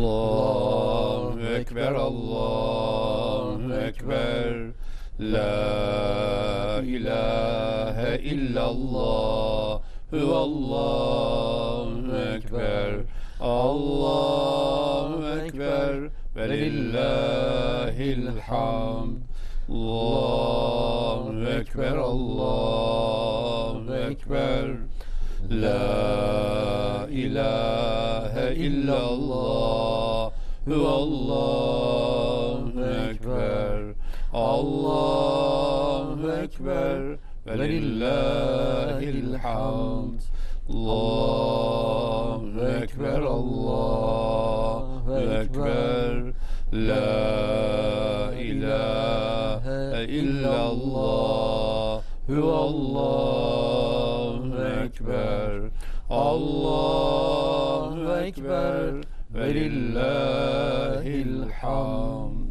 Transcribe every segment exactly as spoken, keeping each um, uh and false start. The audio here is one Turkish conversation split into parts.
Allahu Ekber, Allahu Ekber. La ilahe illallah. Allahu Ekber. Allahu Ekber. Ve lillahil hamd. Allahu Ekber, Allahu Ekber. La ilahe illallah. Allahu Ekber. Allahu Ekber. Ve lillahil hamd. Allahu Ekber, Allahu Ekber. La ilahe illallah. Allahu Ekber. Allahu Ekber. Ve lillahil hamd.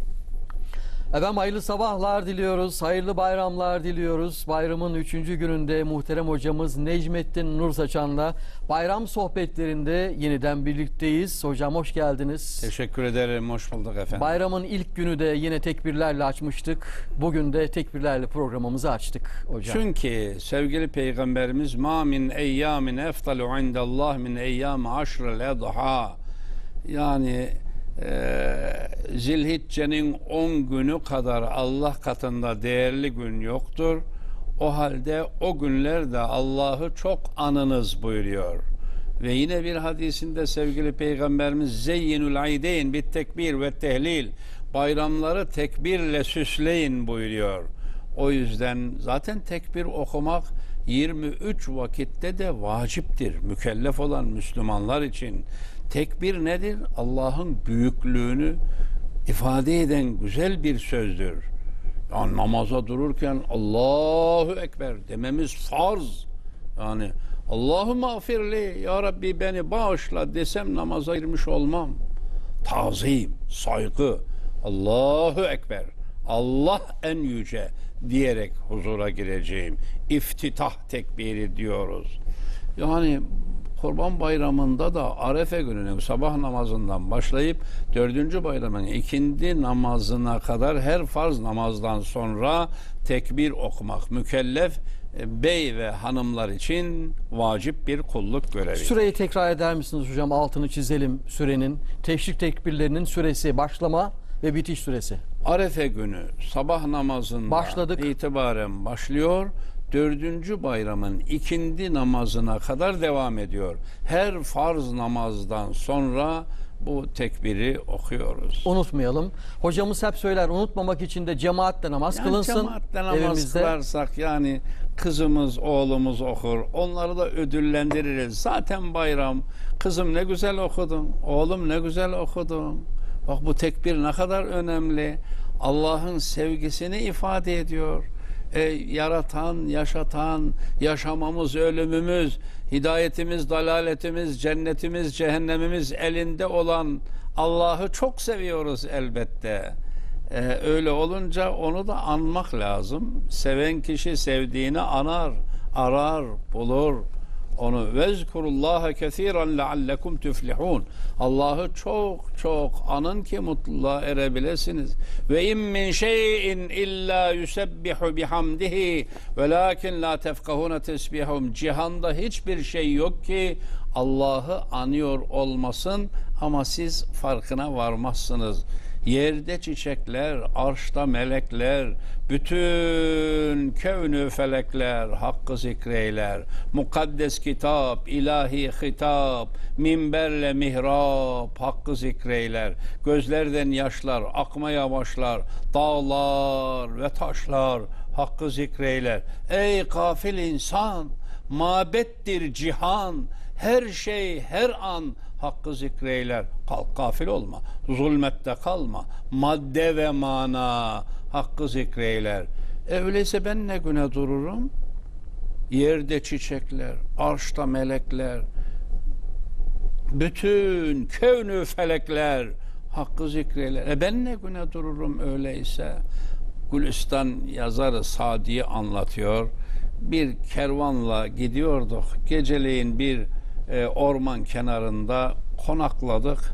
Efendim hayırlı sabahlar diliyoruz, hayırlı bayramlar diliyoruz. Bayramın üçüncü gününde muhterem hocamız Necmettin Nur Saçan'la bayram sohbetlerinde yeniden birlikteyiz. Hocam hoş geldiniz. Teşekkür ederim, hoş bulduk efendim. Bayramın ilk günü de yine tekbirlerle açmıştık. Bugün de tekbirlerle programımızı açtık hocam. Çünkü sevgili Peygamberimiz ma min eyyamin eftalu indallah min eyyam aşrel edha, yani Ee, Zilhicce'nin on günü kadar Allah katında değerli gün yoktur. O halde o günlerde Allah'ı çok anınız buyuruyor. Ve yine bir hadisinde sevgili Peygamberimiz zeyyinul aydeyn bit tekbir ve tehlil, bayramları tekbirle süsleyin buyuruyor. O yüzden zaten tekbir okumak yirmi üç vakitte de vaciptir mükellef olan Müslümanlar için. Tekbir nedir? Allah'ın büyüklüğünü ifade eden güzel bir sözdür. Yani namaza dururken Allahu Ekber dememiz farz. Yani Allahümme afirli, ya Rabbi beni bağışla desem namaza girmiş olmam. Tazim, saygı, Allahu Ekber, Allah en yüce diyerek huzura gireceğim. İftitah tekbiri diyoruz. Yani Kurban Bayramı'nda da Arefe gününün sabah namazından başlayıp dördüncü bayramın ikindi namazına kadar her farz namazdan sonra tekbir okumak mükellef bey ve hanımlar için vacip bir kulluk görevi. Süreyi tekrar eder misiniz hocam? Altını çizelim sürenin. Teşrik tekbirlerinin süresi, başlama ve bitiş süresi. Arefe günü sabah namazından başladık itibaren başlıyor. Dördüncü bayramın ikindi namazına kadar devam ediyor. Her farz namazdan sonra bu tekbiri okuyoruz. Unutmayalım. Hocamız hep söyler, unutmamak için de cemaatle namaz yani kılınsın. Cemaatle namaz evimizde kılarsak yani kızımız, oğlumuz okur. Onları da ödüllendiririz. Zaten bayram. Kızım ne güzel okudun. Oğlum ne güzel okudun. Bak bu tekbir ne kadar önemli. Allah'ın sevgisini ifade ediyor. E, yaratan, yaşatan, yaşamamız, ölümümüz, hidayetimiz, dalaletimiz, cennetimiz, cehennemimiz elinde olan Allah'ı çok seviyoruz elbette. E, öyle olunca onu da anmak lazım. Seven kişi sevdiğini anar, arar, bulur. Onu vezkurullaha kesiran leallekum tuflihun. Allah'ı çok çok anın ki mutluluğa erebilesiniz. Ve in min şeyin illa yusebbihu bihamdihi velakin la tefkahuna tesbihum. Cihanda hiçbir şey yok ki Allah'ı anıyor olmasın ama siz farkına varmazsınız. Yerde çiçekler, arşta melekler, bütün kevnü felekler hakkı zikreyler. Mukaddes kitap, ilahi hitap, minberle mihrap hakkı zikreyler. Gözlerden yaşlar akmaya başlar, dağlar ve taşlar hakkı zikreyler. Ey gafil insan, mabettir cihan, her şey her an hakkı zikreyler. Kalk gafil olma, zulmette kalma, madde ve mana hakkı zikreyler. E öyleyse ben ne güne dururum? Yerde çiçekler, arşta melekler, bütün kevnü felekler hakkı zikreyler. E ben ne güne dururum öyleyse? Gülistan yazarı Sadi'yi anlatıyor. Bir kervanla gidiyorduk. Geceleyin bir e, orman kenarında konakladık.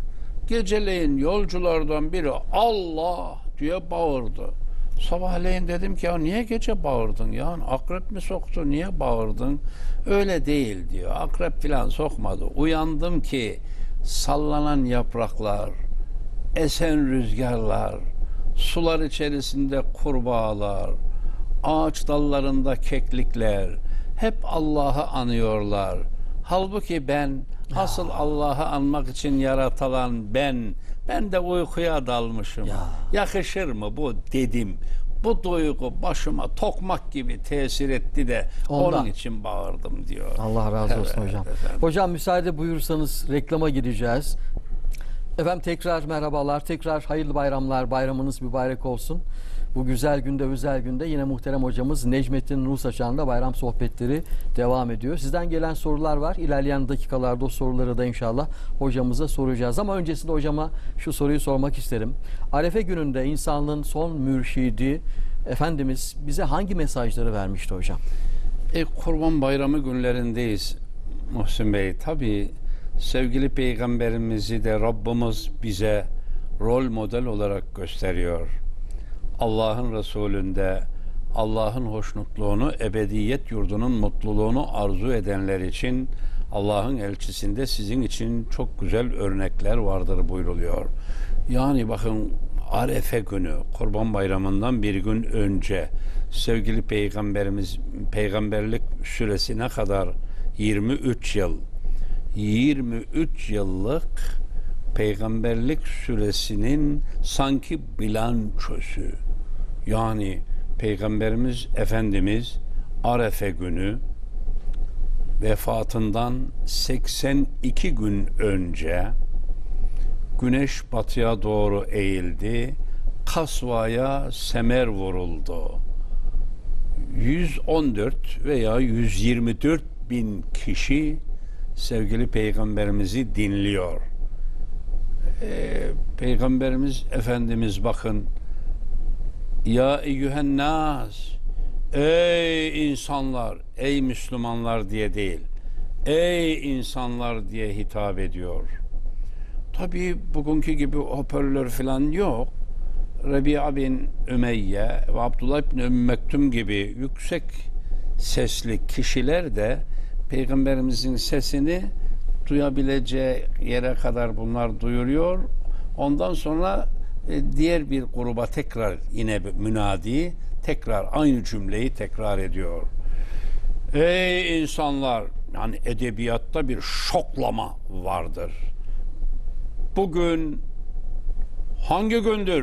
Geceleyin yolculardan biri Allah diye bağırdı. Sabahleyin dedim ki ya niye gece bağırdın ya? Akrep mi soktu? Niye bağırdın? Öyle değil diyor. Akrep filan sokmadı. Uyandım ki sallanan yapraklar, esen rüzgarlar, sular içerisinde kurbağalar, ağaç dallarında keklikler hep Allah'ı anıyorlar. Halbuki ben asıl Allah'ı anmak için yaratılan ben, ben de uykuya dalmışım. Ya. Yakışır mı bu dedim. Bu duygu başıma tokmak gibi tesir etti de Ondan. onun için bağırdım diyor. Allah razı olsun Evet, hocam. efendim. Hocam müsaade buyursanız reklama gideceğiz. Efendim tekrar merhabalar, tekrar hayırlı bayramlar, bayramınız mübarek olsun. Bu güzel günde, özel günde yine muhterem hocamız Necmettin Nur Saçan'la bayram sohbetleri devam ediyor. Sizden gelen sorular var. İlerleyen dakikalarda o soruları da inşallah hocamıza soracağız. Ama öncesinde hocama şu soruyu sormak isterim. Arefe gününde insanlığın son mürşidi Efendimiz bize hangi mesajları vermişti hocam? E, Kurban Bayramı günlerindeyiz Muhsin Bey. Tabii sevgili Peygamberimizi de Rabbimiz bize rol model olarak gösteriyor. Allah'ın Resulü'nde Allah'ın hoşnutluğunu, ebediyet yurdunun mutluluğunu arzu edenler için Allah'ın elçisinde sizin için çok güzel örnekler vardır buyruluyor. Yani bakın Arefe günü, Kurban Bayramı'ndan bir gün önce sevgili Peygamberimiz, peygamberlik süresi ne kadar? yirmi üç yıl. yirmi üç yıllık peygamberlik süresinin sanki bilançosu. Yani Peygamberimiz Efendimiz Arefe günü vefatından seksen iki gün önce güneş batıya doğru eğildi. Kasvaya semer vuruldu. yüz on dört veya yüz yirmi dört bin kişi sevgili Peygamberimizi dinliyor. Ee, Peygamberimiz Efendimiz bakın, ya eyyühen nas, ey insanlar, ey Müslümanlar diye değil, ey insanlar diye hitap ediyor. Tabii bugünkü gibi hoparlör falan yok. Rabia bin Ümeyye ve Abdullah bin Ümmü Mektum gibi yüksek sesli kişiler de Peygamberimizin sesini duyabileceği yere kadar bunlar duyuruyor. Ondan sonra e, diğer bir gruba tekrar yine münadi tekrar aynı cümleyi tekrar ediyor. Ey insanlar, yani edebiyatta bir şoklama vardır. Bugün hangi gündür?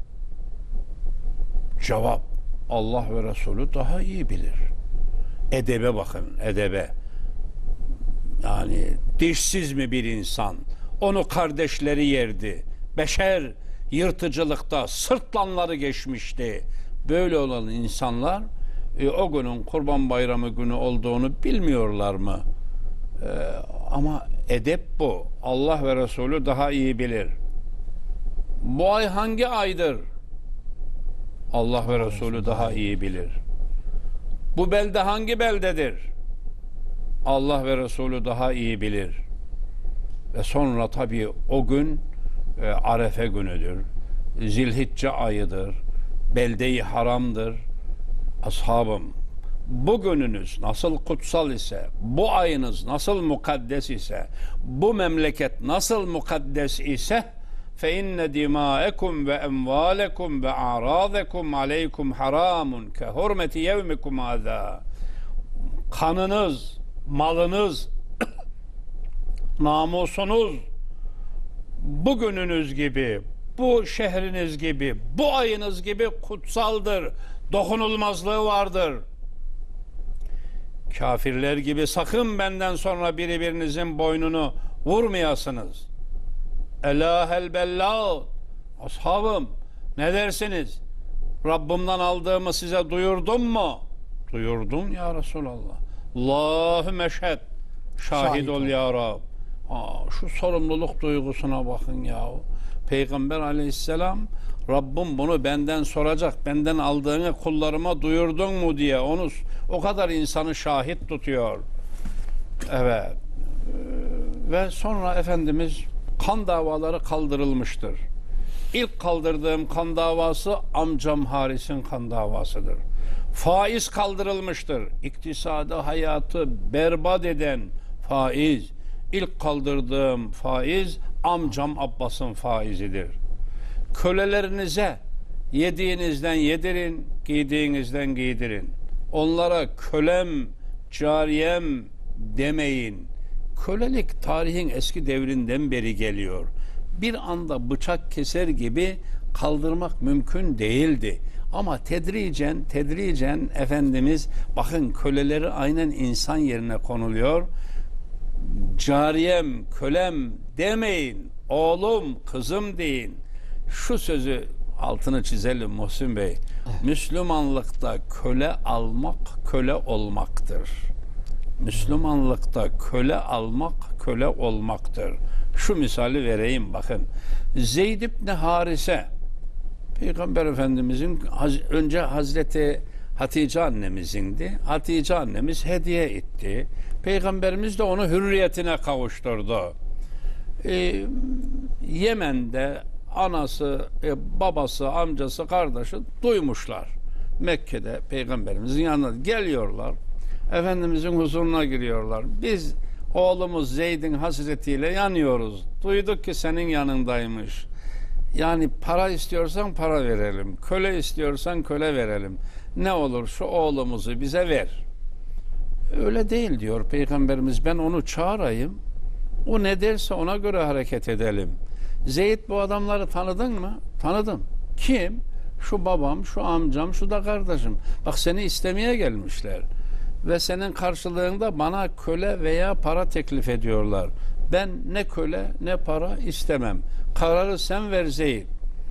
Cevap, Allah ve Resulü daha iyi bilir. Edebe bakın, edebe. Yani dişsiz mi bir insan? Onu kardeşleri yerdi. Beşer yırtıcılıkta sırtlanları geçmişti. Böyle olan insanlar e, o günün Kurban Bayramı günü olduğunu bilmiyorlar mı? E, ama edep bu. Allah ve Resulü daha iyi bilir. Bu ay hangi aydır? Allah ve Resulü daha iyi bilir. Bu belde hangi beldedir? Allah ve Resulü daha iyi bilir. Ve sonra tabii o gün e, Arefe günüdür. Zilhicce ayıdır. Belde-i haramdır. Ashabım, bu gününüz nasıl kutsal ise, bu ayınız nasıl mukaddes ise, bu memleket nasıl mukaddes ise فَاِنَّ دِمَاءَكُمْ وَاَمْوَالَكُمْ وَاَعْرَاضَكُمْ عَلَيْكُمْ حَرَامٌ كَهُرْمَةِ يَوْمِكُمْ هَذَا. Kanınız, malınız, namusunuz bugününüz gibi, bu şehriniz gibi, bu ayınız gibi kutsaldır. Dokunulmazlığı vardır. Kafirler gibi sakın benden sonra birbirinizin boynunu vurmayasınız. Elâhel bellâh. Ashabım, ne dersiniz? Rabbimden aldığımı size duyurdum mu? Duyurdum ya Resulallah. Allahümme eşhed. Şahit, Şahit ol ya Rab. Aa, şu sorumluluk duygusuna bakın ya. Peygamber aleyhisselam, Rabbim bunu benden soracak, benden aldığını kullarıma duyurdun mu diye onu o kadar insanı şahit tutuyor. Evet. Ve sonra Efendimiz kan davaları kaldırılmıştır. İlk kaldırdığım kan davası amcam Haris'in kan davasıdır. Faiz kaldırılmıştır. İktisadı, hayatı berbat eden faiz. İlk kaldırdığım faiz amcam Abbas'ın faizidir. Kölelerinize yediğinizden yedirin, giydiğinizden giydirin. Onlara kölem, cariyem demeyin. Kölelik tarihin eski devrinden beri geliyor. Bir anda bıçak keser gibi kaldırmak mümkün değildi. Ama tedricen, tedricen Efendimiz bakın köleleri aynen insan yerine konuluyor. Cariyem, kölem demeyin. Oğlum, kızım deyin. Şu sözü altını çizelim Muhsin Bey. Evet. Müslümanlıkta köle almak köle olmaktır. Müslümanlıkta köle almak köle olmaktır. Şu misali vereyim bakın. Zeyd ibn Harise Peygamber Efendimizin önce Hazreti Hatice annemizindi. Hatice annemiz hediye etti. Peygamberimiz de onu hürriyetine kavuşturdu. Ee, Yemen'de anası, e, babası, amcası, kardeşi duymuşlar. Mekke'de Peygamberimizin yanına geliyorlar. Efendimizin huzuruna giriyorlar. Biz oğlumuz Zeyd'in hasretiyle yanıyoruz. Duyduk ki senin yanındaymış. Yani para istiyorsan para verelim. Köle istiyorsan köle verelim. Ne olur şu oğlumuzu bize ver. Öyle değil diyor Peygamberimiz. Ben onu çağırayım. O ne derse ona göre hareket edelim. Zeyd bu adamları tanıdın mı? Tanıdım. Kim? Şu babam, şu amcam, şu da kardeşim. Bak seni istemeye gelmişler. Ve senin karşılığında bana köle veya para teklif ediyorlar. Ben ne köle ne para istemem. Kararı sen ver Zeyd.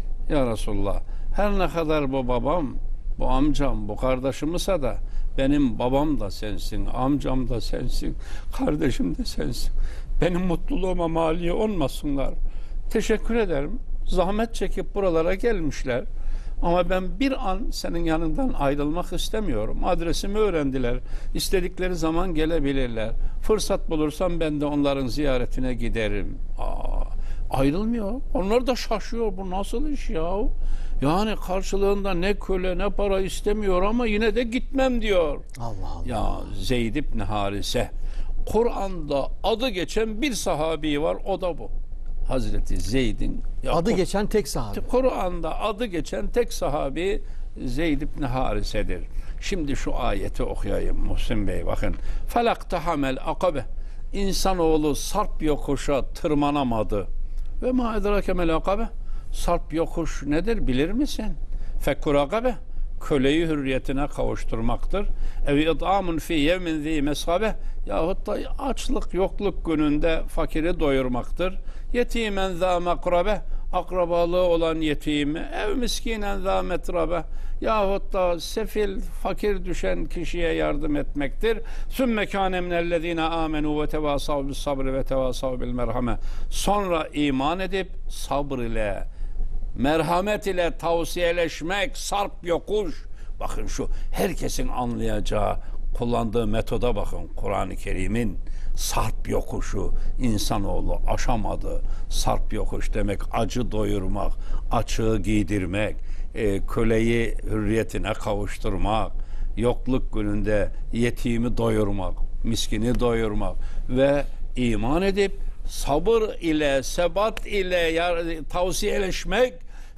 Ya Resulullah, her ne kadar bu babam, bu amcam, bu kardeşim ise da benim babam da sensin, amcam da sensin, kardeşim de sensin. Benim mutluluğuma mani olmasınlar. Teşekkür ederim. Zahmet çekip buralara gelmişler. Ama ben bir an senin yanından ayrılmak istemiyorum. Adresimi öğrendiler. İstedikleri zaman gelebilirler. Fırsat bulursam ben de onların ziyaretine giderim. Aa, ayrılmıyor. Onlar da şaşıyor. Bu nasıl iş ya? Yani karşılığında ne köle ne para istemiyor ama yine de gitmem diyor. Allah Allah. Ya Zeyd ibn Harise. Kur'an'da adı geçen bir sahabi var. O da bu. Hazreti Zeyd'in adı geçen tek sahabi. Kur'an'da adı geçen tek sahabi Zeyd ibn Harise'dir. Şimdi şu ayeti okuyayım Muhsin Bey bakın. Felaktahamel akabe. İnsanoğlu sarp yokuşa tırmanamadı. Ve ma edrakemel akabe. Sarp yokuş nedir bilir misin? Fekkur akabe. Köleyi hürriyetine kavuşturmaktır. Evi id'amun fi yevmin zi mesabe. Yahut da açlık yokluk gününde fakiri doyurmaktır. Yetimen zâ mekrabe. Akrabalığı olan yetimi. Ev miskinen zâ metrabe. Yahut da sefil, fakir düşen kişiye yardım etmektir. Sümme kâne minellezîne âmenû ve tevâsav bis sabri ve tevâsav bil merhame. Sonra iman edip sabır ile, merhamet ile tavsiyeleşmek, sarp yokuş. Bakın şu herkesin anlayacağı, kullandığı metoda bakın. Kur'an-ı Kerim'in sarp yokuşu insanoğlu aşamadı. Sarp yokuş demek acı doyurmak, açığı giydirmek, e, köleyi hürriyetine kavuşturmak, yokluk gününde yetimi doyurmak, miskini doyurmak ve iman edip sabır ile, sebat ile tavsiyeleşmek.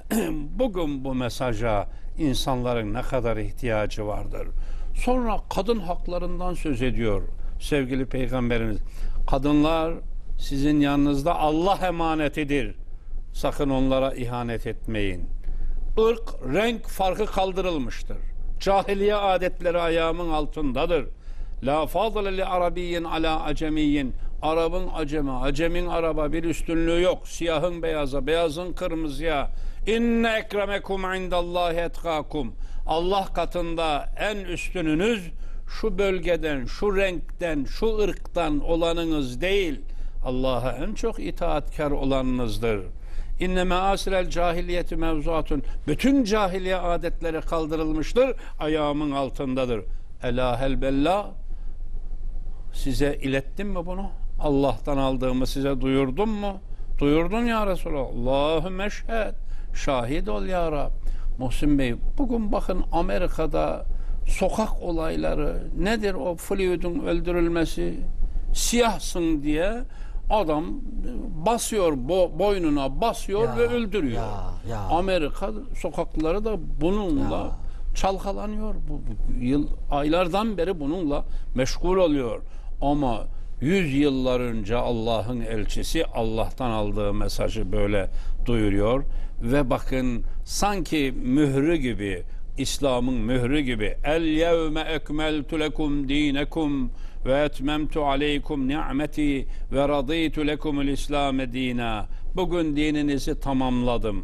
Bugün bu mesaja insanların ne kadar ihtiyacı vardır. Sonra kadın haklarından söz ediyor sevgili Peygamberimiz. Kadınlar sizin yanınızda Allah emanetidir. Sakın onlara ihanet etmeyin. Irk, renk farkı kaldırılmıştır. Cahiliye adetleri ayağımın altındadır. La fadle li arabiyyin ala acemiyyin. Arabın aceme, acemin araba bir üstünlüğü yok. Siyahın beyaza, beyazın kırmızıya. İnne ekremekum indallahi etkakum. Allah katında en üstününüz şu bölgeden, şu renkten, şu ırktan olanınız değil. Allah'a en çok itaatkar olanınızdır. İnne measirel cahiliyeti mevzuatun. Bütün cahiliye adetleri kaldırılmıştır. Ayağımın altındadır. Ela hel bella. Size ilettim mi bunu? Allah'tan aldığımı size duyurdum mu? Duyurdun ya Resulallah. Allahümme şhed. Şahit ol ya Rab. Muhsin Bey, bugün bakın Amerika'da sokak olayları nedir? O Floyd'un öldürülmesi, siyahsın diye adam basıyor, bo boynuna basıyor Ya, ve öldürüyor. ya, ya. Amerika sokakları da bununla Ya. çalkalanıyor. Bu, bu yıl aylardan beri bununla meşgul oluyor. Ama yüz yıllar önce Allah'ın elçisi Allah'tan aldığı mesajı böyle duyuruyor ve bakın sanki mührü gibi, İslam'ın mührü gibi, el yevme ekmeltu lekum dinekum ve etmemtu aleykum ni'meti ve raditu lekumul İslam'e dina. Bugün dininizi tamamladım.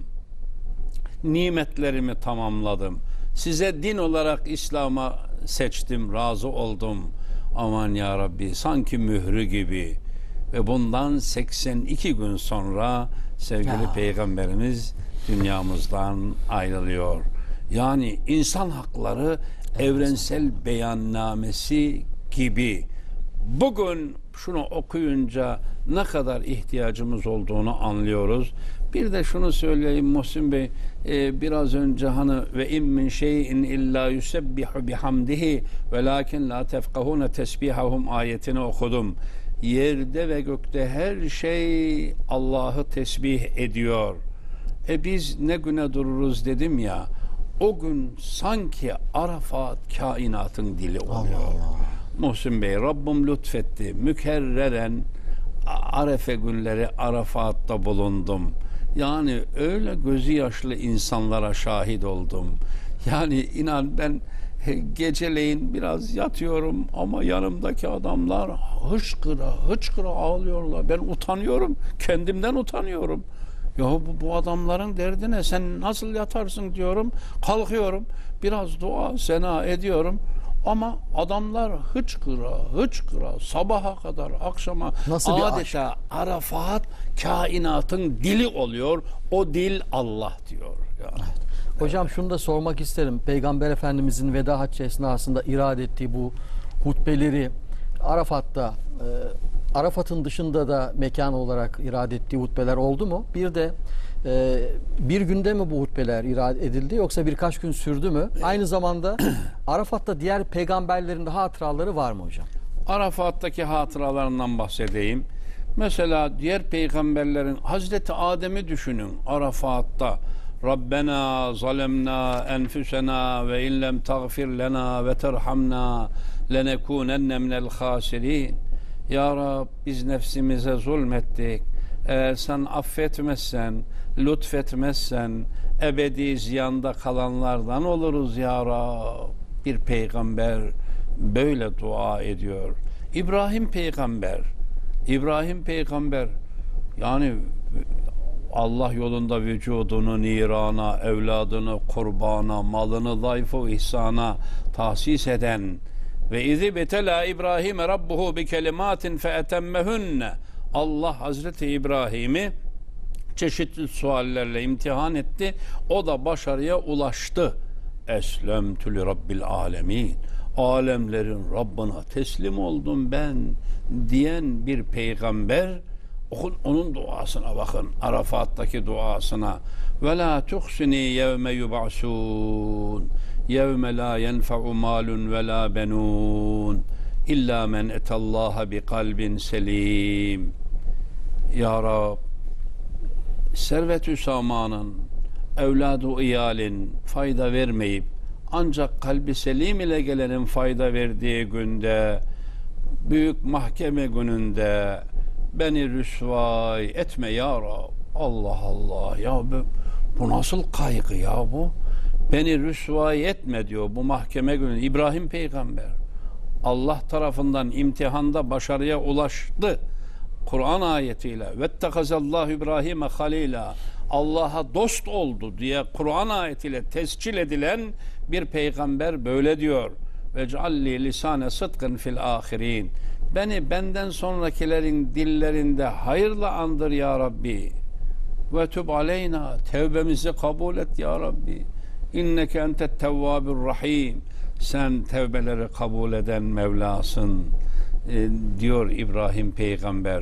Nimetlerimi tamamladım. Size din olarak İslam'a seçtim, razı oldum. Aman ya Rabbi, sanki mührü gibi. Ve bundan seksen iki gün sonra sevgili Ya. Peygamberimiz dünyamızdan ayrılıyor. Yani insan hakları evrensel beyannamesi gibi. Bugün şunu okuyunca ne kadar ihtiyacımız olduğunu anlıyoruz. Bir de şunu söyleyeyim Muhsin Bey, e, biraz önce hani ve in min şeyin illa yusebbihu bihamdihi velakin la tefkahune tesbihahum ayetini okudum. Yerde ve gökte her şey Allah'ı tesbih ediyor. E biz ne güne dururuz dedim ya, o gün sanki Arafat kainatın dili oluyor. Allah Allah. Muhsin Bey, Rabbim lütfetti. Mükerreren Arefe günleri Arafat'ta bulundum. Yani öyle gözü yaşlı insanlara şahit oldum. Yani inan ben geceleyin biraz yatıyorum ama yanımdaki adamlar hıçkıra hıçkıra ağlıyorlar. Ben utanıyorum. Kendimden utanıyorum. Ya bu, bu adamların derdi ne? Sen nasıl yatarsın diyorum. Kalkıyorum. Biraz dua, sena ediyorum. Ama adamlar hıçkıra, hıçkıra sabaha kadar akşama Nasıl bir adeta Arafat kainatın dili oluyor. O dil Allah diyor. Yani. Hocam şunu da sormak isterim. Peygamber Efendimizin veda haccı esnasında irade ettiği bu hutbeleri Arafat'ta, e, Arafat'ın dışında da mekan olarak irade ettiği hutbeler oldu mu? Bir de e, bir günde mi bu hutbeler irade edildi yoksa birkaç gün sürdü mü? Aynı zamanda Arafat'ta diğer peygamberlerin de hatıraları var mı hocam? Arafat'taki hatıralarından bahsedeyim. Mesela diğer peygamberlerin Hazreti Adem'i düşünün Arafat'ta. Rabbena zalemna enfusena ve in lem tagfir lena ve terhamna lenekunenne minel hasirin. Ya Rab, biz nefsimize zulmettik. Eğer sen affetmezsen, lütfetmezsen ebedi ziyanda kalanlardan oluruz ya Rab. Bir peygamber böyle dua ediyor. İbrahim peygamber, İbrahim peygamber yani Allah yolunda vücudunu nirana, evladını kurbana, malını zayıf-ı ihsana tahsis eden ve izi betela İbrahim rabbuhu bi kelimatin fe etemmehunne. Allah Hazreti İbrahim'i çeşitli suallerle imtihan etti. O da başarıya ulaştı. Eslemtü li rabbil alemin. Alemlerin Rabbına teslim oldum ben diyen bir peygamber. Onun duasına bakın. Arafat'taki duasına. Ve la tuhsini yevme yub'asun. Yevme la yenfe'u malun ve la benun. İlla men etallaha bi kalbin selim. Ya Rab, servet-ü samanın, evladu iyalin fayda vermeyip ancak kalbi selim ile gelenin fayda verdiği günde, büyük mahkeme gününde beni rüsvay etme ya Rab. Allah Allah ya bu, bu nasıl kaygı ya bu? Beni rüsvay etme diyor bu mahkeme günü. İbrahim peygamber Allah tarafından imtihanda başarıya ulaştı. Kur'an ayetiyle vettekazallahu İbrahim'e halila, Allah'a dost oldu diye Kur'an ayetiyle tescil edilen bir peygamber böyle diyor. Ve cealli lisane sıdkın fil ahirin. Beni benden sonrakilerin dillerinde hayırla andır ya Rabbi. Ve tub aleyna, tevbemizi kabul et ya Rabbi. İnneke entet tevvabur rahim. Sen tevbeleri kabul eden Mevlasın e, diyor İbrahim peygamber.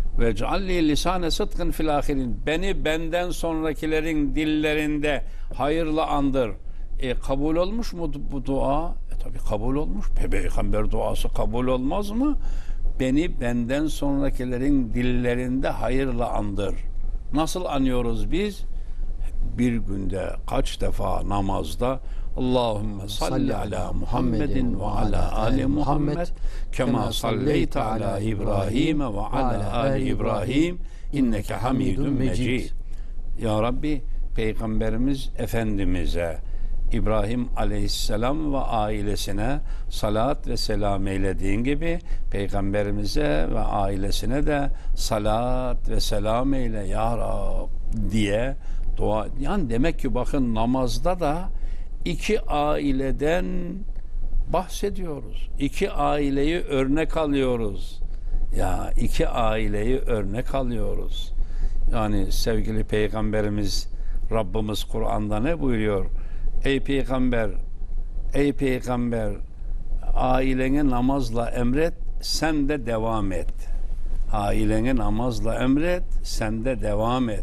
ve cealli lisane sıdkın fil ahirin. Beni benden sonrakilerin dillerinde hayırla andır. E, kabul olmuş mu bu dua? E, tabi kabul olmuş. Peygamber duası kabul olmaz mı? Beni benden sonrakilerin dillerinde hayırla andır. Nasıl anıyoruz biz? Bir günde kaç defa namazda Allahümme salli ala Muhammedin ve ala ali Muhammed kema salleyte ala İbrahim ve ala ali İbrahim inneke hamidun mecid. Ya Rabbi, Peygamberimiz Efendimiz'e, İbrahim Aleyhisselam ve ailesine salat ve selam eylediğin gibi Peygamberimize ve ailesine de salat ve selam eyle ya Rab diye dua. Yani demek ki bakın namazda da iki aileden bahsediyoruz. İki aileyi örnek alıyoruz. Ya iki aileyi örnek alıyoruz. Yani sevgili Peygamberimiz, Rabbimiz Kur'an'da ne buyuruyor? Ey Peygamber, ey Peygamber, aileni namazla emret, sen de devam et. Aileni namazla emret, sen de devam et.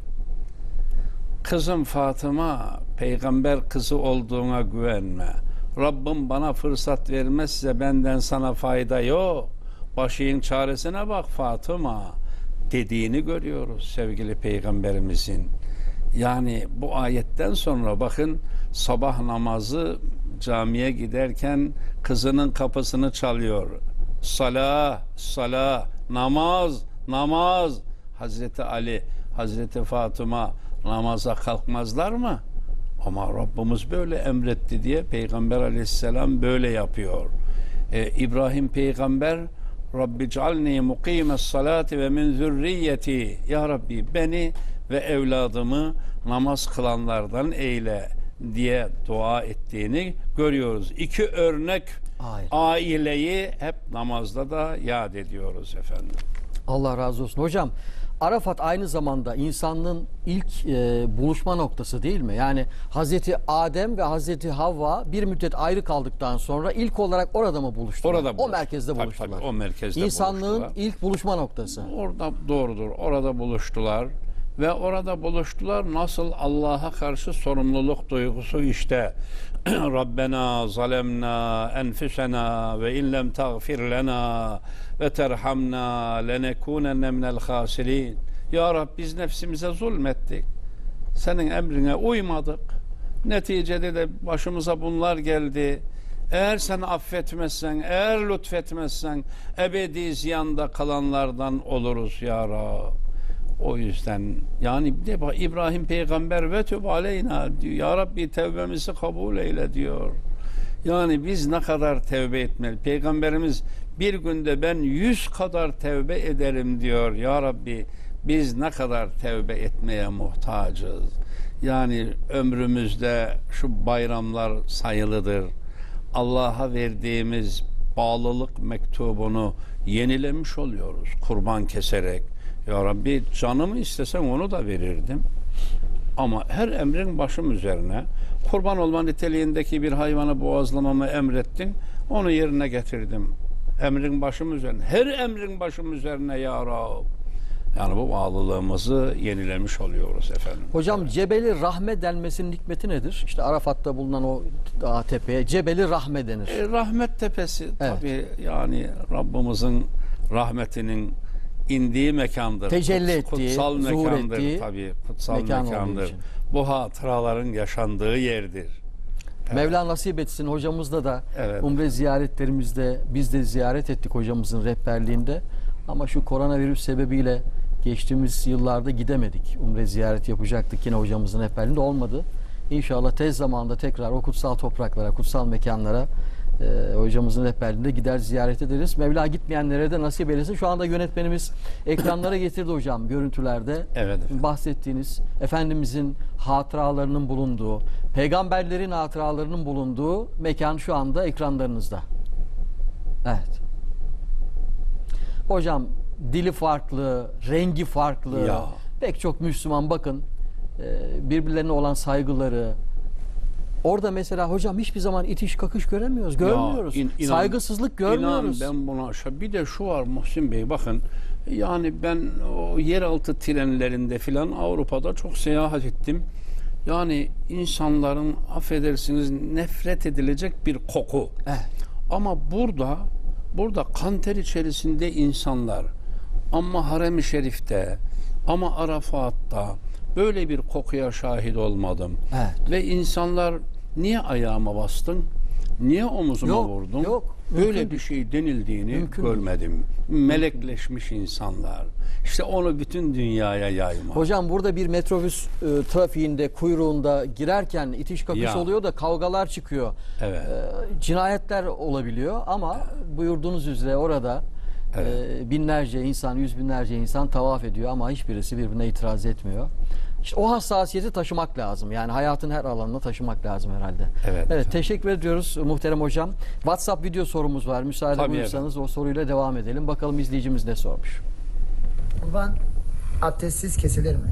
Kızım Fatıma, peygamber kızı olduğuna güvenme. Rabbim bana fırsat vermezse benden sana fayda yok. Başının çaresine bak Fatıma dediğini görüyoruz sevgili peygamberimizin. Yani bu ayetten sonra bakın sabah namazı camiye giderken kızının kapısını çalıyor. Salah, salah, namaz, namaz. Hazreti Ali, Hazreti Fatıma namaza kalkmazlar mı? Ama Rabbimiz böyle emretti diye Peygamber Aleyhisselam böyle yapıyor. Ee, İbrahim Peygamber Rabbi cealni mukimes salati ve min zürriyeti. Ya Rabbi beni ve evladımı namaz kılanlardan eyle diye dua ettiğini görüyoruz. İki örnek Hayır. aileyi hep namazda da yad ediyoruz efendim. Allah razı olsun. Hocam, Arafat aynı zamanda insanlığın ilk e, buluşma noktası değil mi? Yani Hazreti Adem ve Hazreti Havva bir müddet ayrı kaldıktan sonra ilk olarak orada mı buluştular? Orada o buluş- merkezde tabii, buluştular. tabii, o merkezde İnsanlığın buluştular. ilk buluşma noktası. Orada doğrudur. Orada buluştular ve orada buluştular. Nasıl Allah'a karşı sorumluluk duygusu işte. Rabbena zalemna enfusena ve in lem tagfir lena ve terhamna lenekunenne minel hasirin. Ya Rab biz nefsimize zulmettik. Senin emrine uymadık. Neticede de başımıza bunlar geldi. Eğer sen affetmezsen, eğer lütfetmezsen ebedi ziyanda kalanlardan oluruz ya Rab. O yüzden yani bir de bak, İbrahim peygamber ve tüb aleyna diyor. Ya Rabbi tevbemizi kabul eyle diyor. Yani biz ne kadar tevbe etmeli? Peygamberimiz bir günde ben yüz kadar tevbe ederim diyor. Ya Rabbi biz ne kadar tevbe etmeye muhtacız. Yani ömrümüzde şu bayramlar sayılıdır. Allah'a verdiğimiz bağlılık mektubunu yenilemiş oluyoruz kurban keserek. Ya Rabbi canımı istesen onu da verirdim. Ama her emrin başım üzerine kurban olma niteliğindeki bir hayvanı boğazlamamı emrettin. Onu yerine getirdim. Emrin başım üzerine. Her emrin başım üzerine ya Rab. Yani bu bağlılığımızı yenilemiş oluyoruz efendim. Hocam evet. Cebeli Rahme denmesinin hikmeti nedir? İşte Arafat'ta bulunan o dağ tepeye Cebeli Rahme denir. E, rahmet tepesi evet. tabii yani Rabbimizin rahmetinin indiği mekandır. Tecelli Kuts, ettiği, kutsal zuhur mekandır ettiği tabii. Kutsal mekan mekandır. Bu hatıraların yaşandığı yerdir. Evet. Mevla nasip etsin. Hocamızda da evet. umre ziyaretlerimizde biz de ziyaret ettik hocamızın rehberliğinde. Ama şu koronavirüs sebebiyle geçtiğimiz yıllarda gidemedik. Umre ziyaret yapacaktık yine hocamızın rehberliğinde olmadı. İnşallah tez zamanda tekrar o kutsal topraklara, kutsal mekanlara e, hocamızın rehberliğinde gider ziyaret ederiz. Mevla gitmeyenlere de nasip eylesin. Şu anda yönetmenimiz ekranlara getirdi hocam görüntülerde. Evet. Bahsettiğiniz Efendimizin hatıralarının bulunduğu, peygamberlerin hatıralarının bulunduğu mekan şu anda ekranlarınızda. Evet. Hocam dili farklı, rengi farklı. Ya. Pek çok Müslüman bakın birbirlerine olan saygıları. Orada mesela hocam hiçbir zaman itiş kakış göremiyoruz. Görmüyoruz. Ya, in, inan, Saygısızlık görmüyoruz. İnan ben buna bir de şu var Muhsin Bey bakın Yani ben o yeraltı trenlerinde filan Avrupa'da çok seyahat ettim. Yani insanların, affedersiniz, nefret edilecek bir koku. Evet. Ama burada burada kan ter içerisinde insanlar, ama Harem-i Şerif'te, ama Arafat'ta böyle bir kokuya şahit olmadım. Evet. Ve insanlar, niye ayağıma bastın? Niye omuzuma Yok, vurdun? yok. Böyle Mümkün bir şey denildiğini Mümkün görmedim. Melekleşmiş insanlar. İşte onu bütün dünyaya yayma. Hocam burada bir metrobüs e, trafiğinde kuyruğunda girerken itiş kakış Ya. oluyor da kavgalar çıkıyor. Evet. E, cinayetler olabiliyor ama buyurduğunuz üzere orada e, binlerce insan, yüz binlerce insan tavaf ediyor ama hiçbirisi birbirine itiraz etmiyor. İşte o hassasiyeti taşımak lazım. Yani hayatın her alanına taşımak lazım herhalde. Evet. Evet, teşekkür ediyoruz muhterem hocam. WhatsApp video sorumuz var. Müsaade Tabii buyursanız o soruyla devam edelim. Bakalım izleyicimiz ne sormuş. Kurban abdestsiz kesilir mi?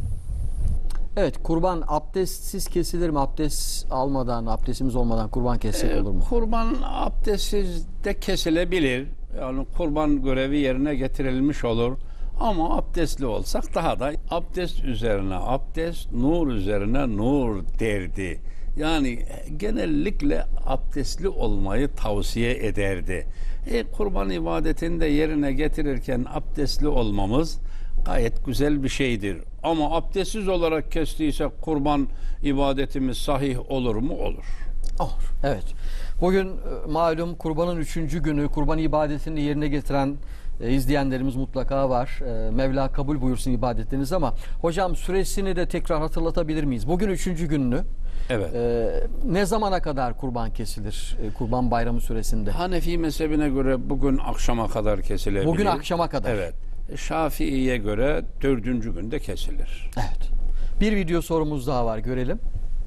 Evet, kurban abdestsiz kesilir mi? Abdest almadan, abdestimiz olmadan kurban kessek Ee, olur mu? Kurban abdestsiz de kesilebilir. Yani kurban görevi yerine getirilmiş olur. Ama abdestli olsak daha da, abdest üzerine abdest, nur üzerine nur derdi. Yani genellikle abdestli olmayı tavsiye ederdi. E, kurban ibadetini de yerine getirirken abdestli olmamız gayet güzel bir şeydir. Ama abdestsiz olarak kestiysek kurban ibadetimiz sahih olur mu? Olur. Olur. Evet. Bugün e, malum kurbanın üçüncü günü, kurban ibadetini yerine getiren e, izleyenlerimiz mutlaka var. E, Mevla kabul buyursun ibadetlerinizi ama hocam süresini de tekrar hatırlatabilir miyiz? Bugün üçüncü gününü. Evet. E, ne zamana kadar kurban kesilir e, kurban bayramı süresinde? Hanefi mezhebine göre bugün akşama kadar kesilebilir. Bugün akşama kadar. Evet. Şafii'ye göre dördüncü günde kesilir. Evet. Bir video sorumuz daha var, görelim.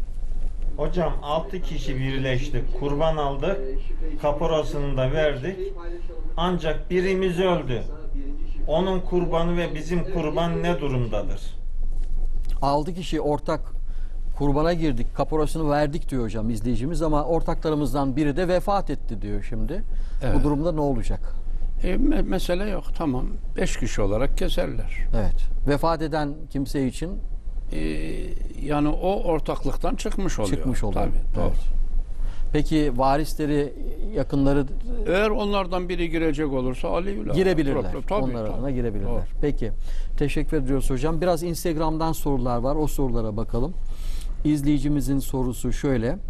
Hocam altı kişi birleştik, kurban aldık, kaporasını da verdik. Ancak birimiz öldü. Onun kurbanı ve bizim kurban ne durumdadır? Altı kişi ortak kurbana girdik, kaporasını verdik diyor hocam izleyicimiz ama ortaklarımızdan biri de vefat etti diyor şimdi. Evet. Bu durumda ne olacak? E, me- mesele yok, tamam. Beş kişi olarak keserler. Evet. Vefat eden kimse için E, yani o ortaklıktan çıkmış oluyor. çıkmış oluyor. Tabii, doğru. Evet. Peki varisleri, yakınları Eğer onlardan biri girecek olursa aleyhülâ. girebilirler. Tabii, tabii, Onlar tabii. adına girebilirler. Doğru. Peki. Teşekkür ediyoruz hocam. Biraz Instagram'dan sorular var. O sorulara bakalım. İzleyicimizin sorusu şöyle.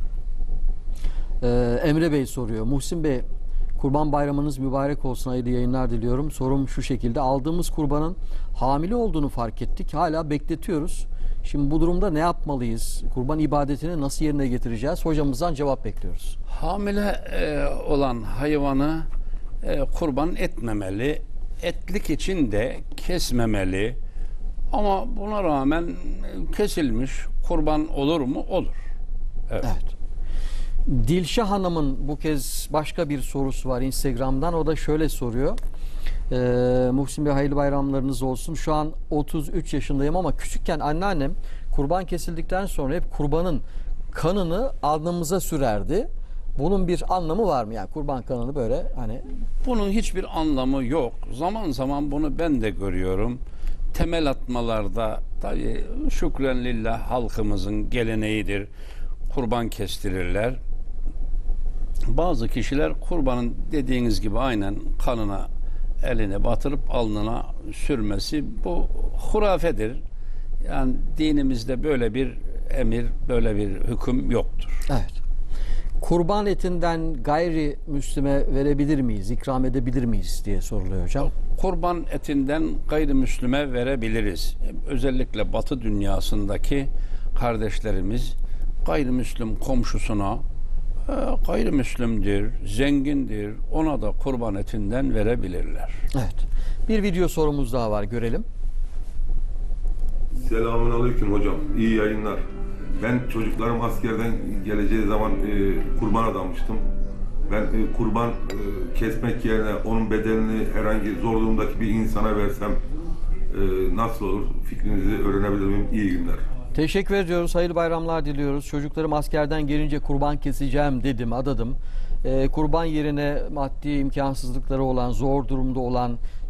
Ee, Emre Bey soruyor. Muhsin Bey, Kurban Bayramınız mübarek olsun. Hayırlı yayınlar diliyorum. Sorum şu şekilde. Aldığımız kurbanın hamile olduğunu fark ettik. Hala bekletiyoruz. Şimdi bu durumda ne yapmalıyız? Kurban ibadetini nasıl yerine getireceğiz? Hocamızdan cevap bekliyoruz. Hamile e, olan hayvanı e, kurban etmemeli. Etlik için de kesmemeli. Ama buna rağmen e, kesilmiş kurban olur mu? Olur. Evet. Evet. Dilşah Hanım'ın bu kez başka bir sorusu var Instagram'dan. O da şöyle soruyor. Ee, Muhsin Bey, hayırlı bayramlarınız olsun. Şu an otuz üç yaşındayım ama küçükken anneannem kurban kesildikten sonra hep kurbanın kanını alnımıza sürerdi. Bunun bir anlamı var mı? Yani kurban kanını böyle hani... Bunun hiçbir anlamı yok. Zaman zaman bunu ben de görüyorum. Temel atmalarda tabii şükren lillah halkımızın geleneğidir. Kurban kestirirler. Bazı kişiler kurbanın dediğiniz gibi aynen kanına eline batırıp alnına sürmesi bu hurafedir. Yani dinimizde böyle bir emir, böyle bir hüküm yoktur. Evet. Kurban etinden gayrimüslime verebilir miyiz, ikram edebilir miyiz diye soruluyor hocam. Kurban etinden gayrimüslime verebiliriz. Özellikle Batı dünyasındaki kardeşlerimiz gayrimüslim komşusuna e, gayrimüslimdir, zengindir, ona da kurban etinden verebilirler. Evet. Bir video sorumuz daha var, görelim. Selamünaleyküm hocam. İyi yayınlar. Ben çocuklarım askerden geleceği zaman e, kurban adamıştım. Ben e, kurban e, kesmek yerine onun bedelini herhangi zor durumdaki bir insana versem e, nasıl olur? Fikrinizi öğrenebilir miyim? İyi günler. Teşekkür ediyoruz. Hayırlı bayramlar diliyoruz. Çocuklarım askerden gelince kurban keseceğim dedim, adadım. Ee, kurban yerine maddi imkansızlıkları olan, zor durumda olan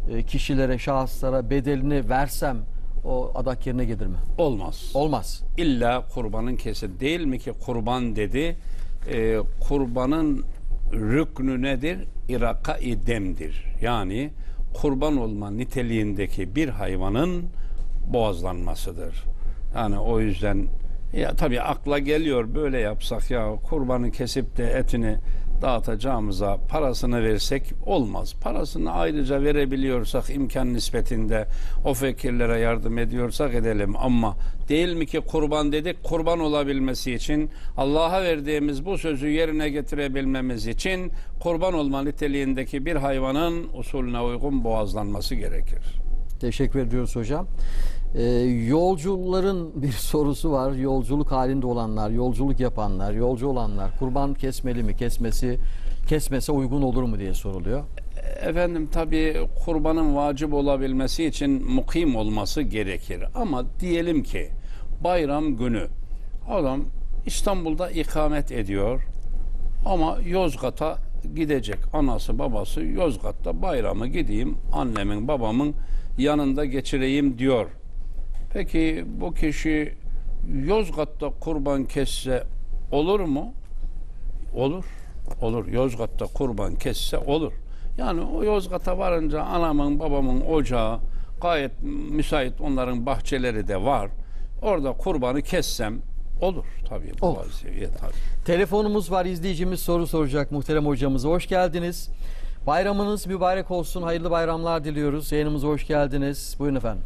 e, kişilere, şahıslara bedelini versem o adak yerine gelir mi? Olmaz. Olmaz. İlla kurbanın kesin. Değil mi ki kurban dedi? Ee, kurbanın rüknü nedir? İraka-i demdir. Yani kurban olma niteliğindeki bir hayvanın boğazlanmasıdır. Yani o yüzden ya tabii akla geliyor böyle yapsak ya kurbanı kesip de etini dağıtacağımıza parasını versek olmaz. Parasını ayrıca verebiliyorsak imkan nispetinde o fakirlere yardım ediyorsak edelim ama değil mi ki kurban dedik, kurban olabilmesi için Allah'a verdiğimiz bu sözü yerine getirebilmemiz için kurban olma niteliğindeki bir hayvanın usulüne uygun boğazlanması gerekir. Teşekkür ediyoruz hocam. Ee, yolcuların bir sorusu var. Yolculuk halinde olanlar, yolculuk yapanlar, yolcu olanlar kurban kesmeli mi? Kesmesi kesmese uygun olur mu diye soruluyor. Efendim tabii kurbanın vacip olabilmesi için mukim olması gerekir. Ama diyelim ki bayram günü adam İstanbul'da ikamet ediyor ama Yozgat'a gidecek. Anası babası Yozgat'ta bayramı gideyim annemin babamın yanında geçireyim diyor. Peki bu kişi Yozgat'ta kurban kesse olur mu? Olur. Olur. Yozgat'ta kurban kesse olur. Yani o Yozgat'a varınca anamın babamın ocağı gayet müsait, onların bahçeleri de var. Orada kurbanı kessem olur tabii. Bu Olur. vaziyet, tabii. Telefonumuz var. İzleyicimiz soru soracak muhterem hocamıza. Hoş geldiniz. Bayramınız mübarek olsun. Hayırlı bayramlar diliyoruz. Yayınımıza hoş geldiniz. Buyurun efendim.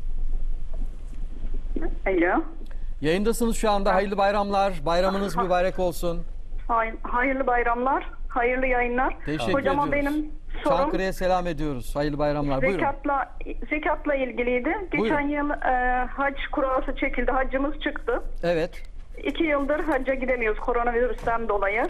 Alo. Yayındasınız şu anda. Hayırlı bayramlar. Bayramınız mübarek olsun. Hay- hayırlı bayramlar, hayırlı yayınlar. Teşekkür Hocama ediyoruz. benim sorum Çankırı'ya selam ediyoruz. Hayırlı bayramlar. Buyurun. zekatla zekatla ilgiliydi. Geçen Buyurun. yıl e, hac kurası çekildi, haccımız çıktı. Evet. İki yıldır hacca gidemiyoruz koronavirüsten dolayı.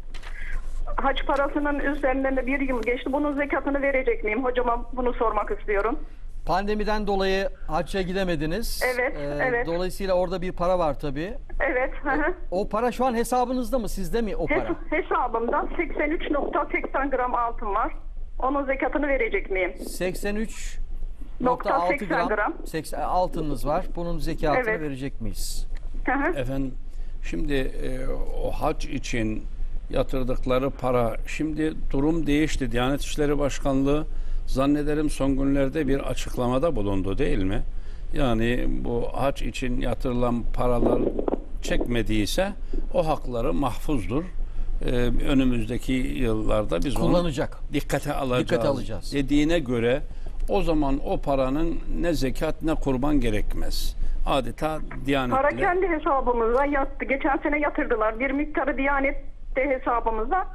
Hac parasının üzerinden de bir yıl geçti. Bunun zekatını verecek miyim? Hocama bunu sormak istiyorum. Pandemiden dolayı hacca gidemediniz. Evet, evet. Dolayısıyla orada bir para var tabii. Evet. Hı hı. O para şu an hesabınızda mı? Sizde mi o para? Hes- hesabımda seksen üç nokta seksen gram altın var. Onun zekatını verecek miyim? seksen üç nokta Nokta altı seksen gram, gram. seksen altınınız var. Bunun zekatını Evet. verecek miyiz? Hı hı. Efendim şimdi e, o hac için yatırdıkları para, şimdi durum değişti. Diyanet İşleri Başkanlığı zannederim son günlerde bir açıklamada bulundu değil mi? Yani bu hac için yatırılan paralar çekmediyse o hakları mahfuzdur. Ee, önümüzdeki yıllarda biz Kullanacak. onu dikkate alacağız. Dikkate alacağız. Dediğine göre o zaman o paranın ne zekat ne kurban gerekmez. Adeta Diyanet'le Para kendi hesabımıza yattı. Geçen sene yatırdılar. Bir miktarı Diyanet'te hesabımıza,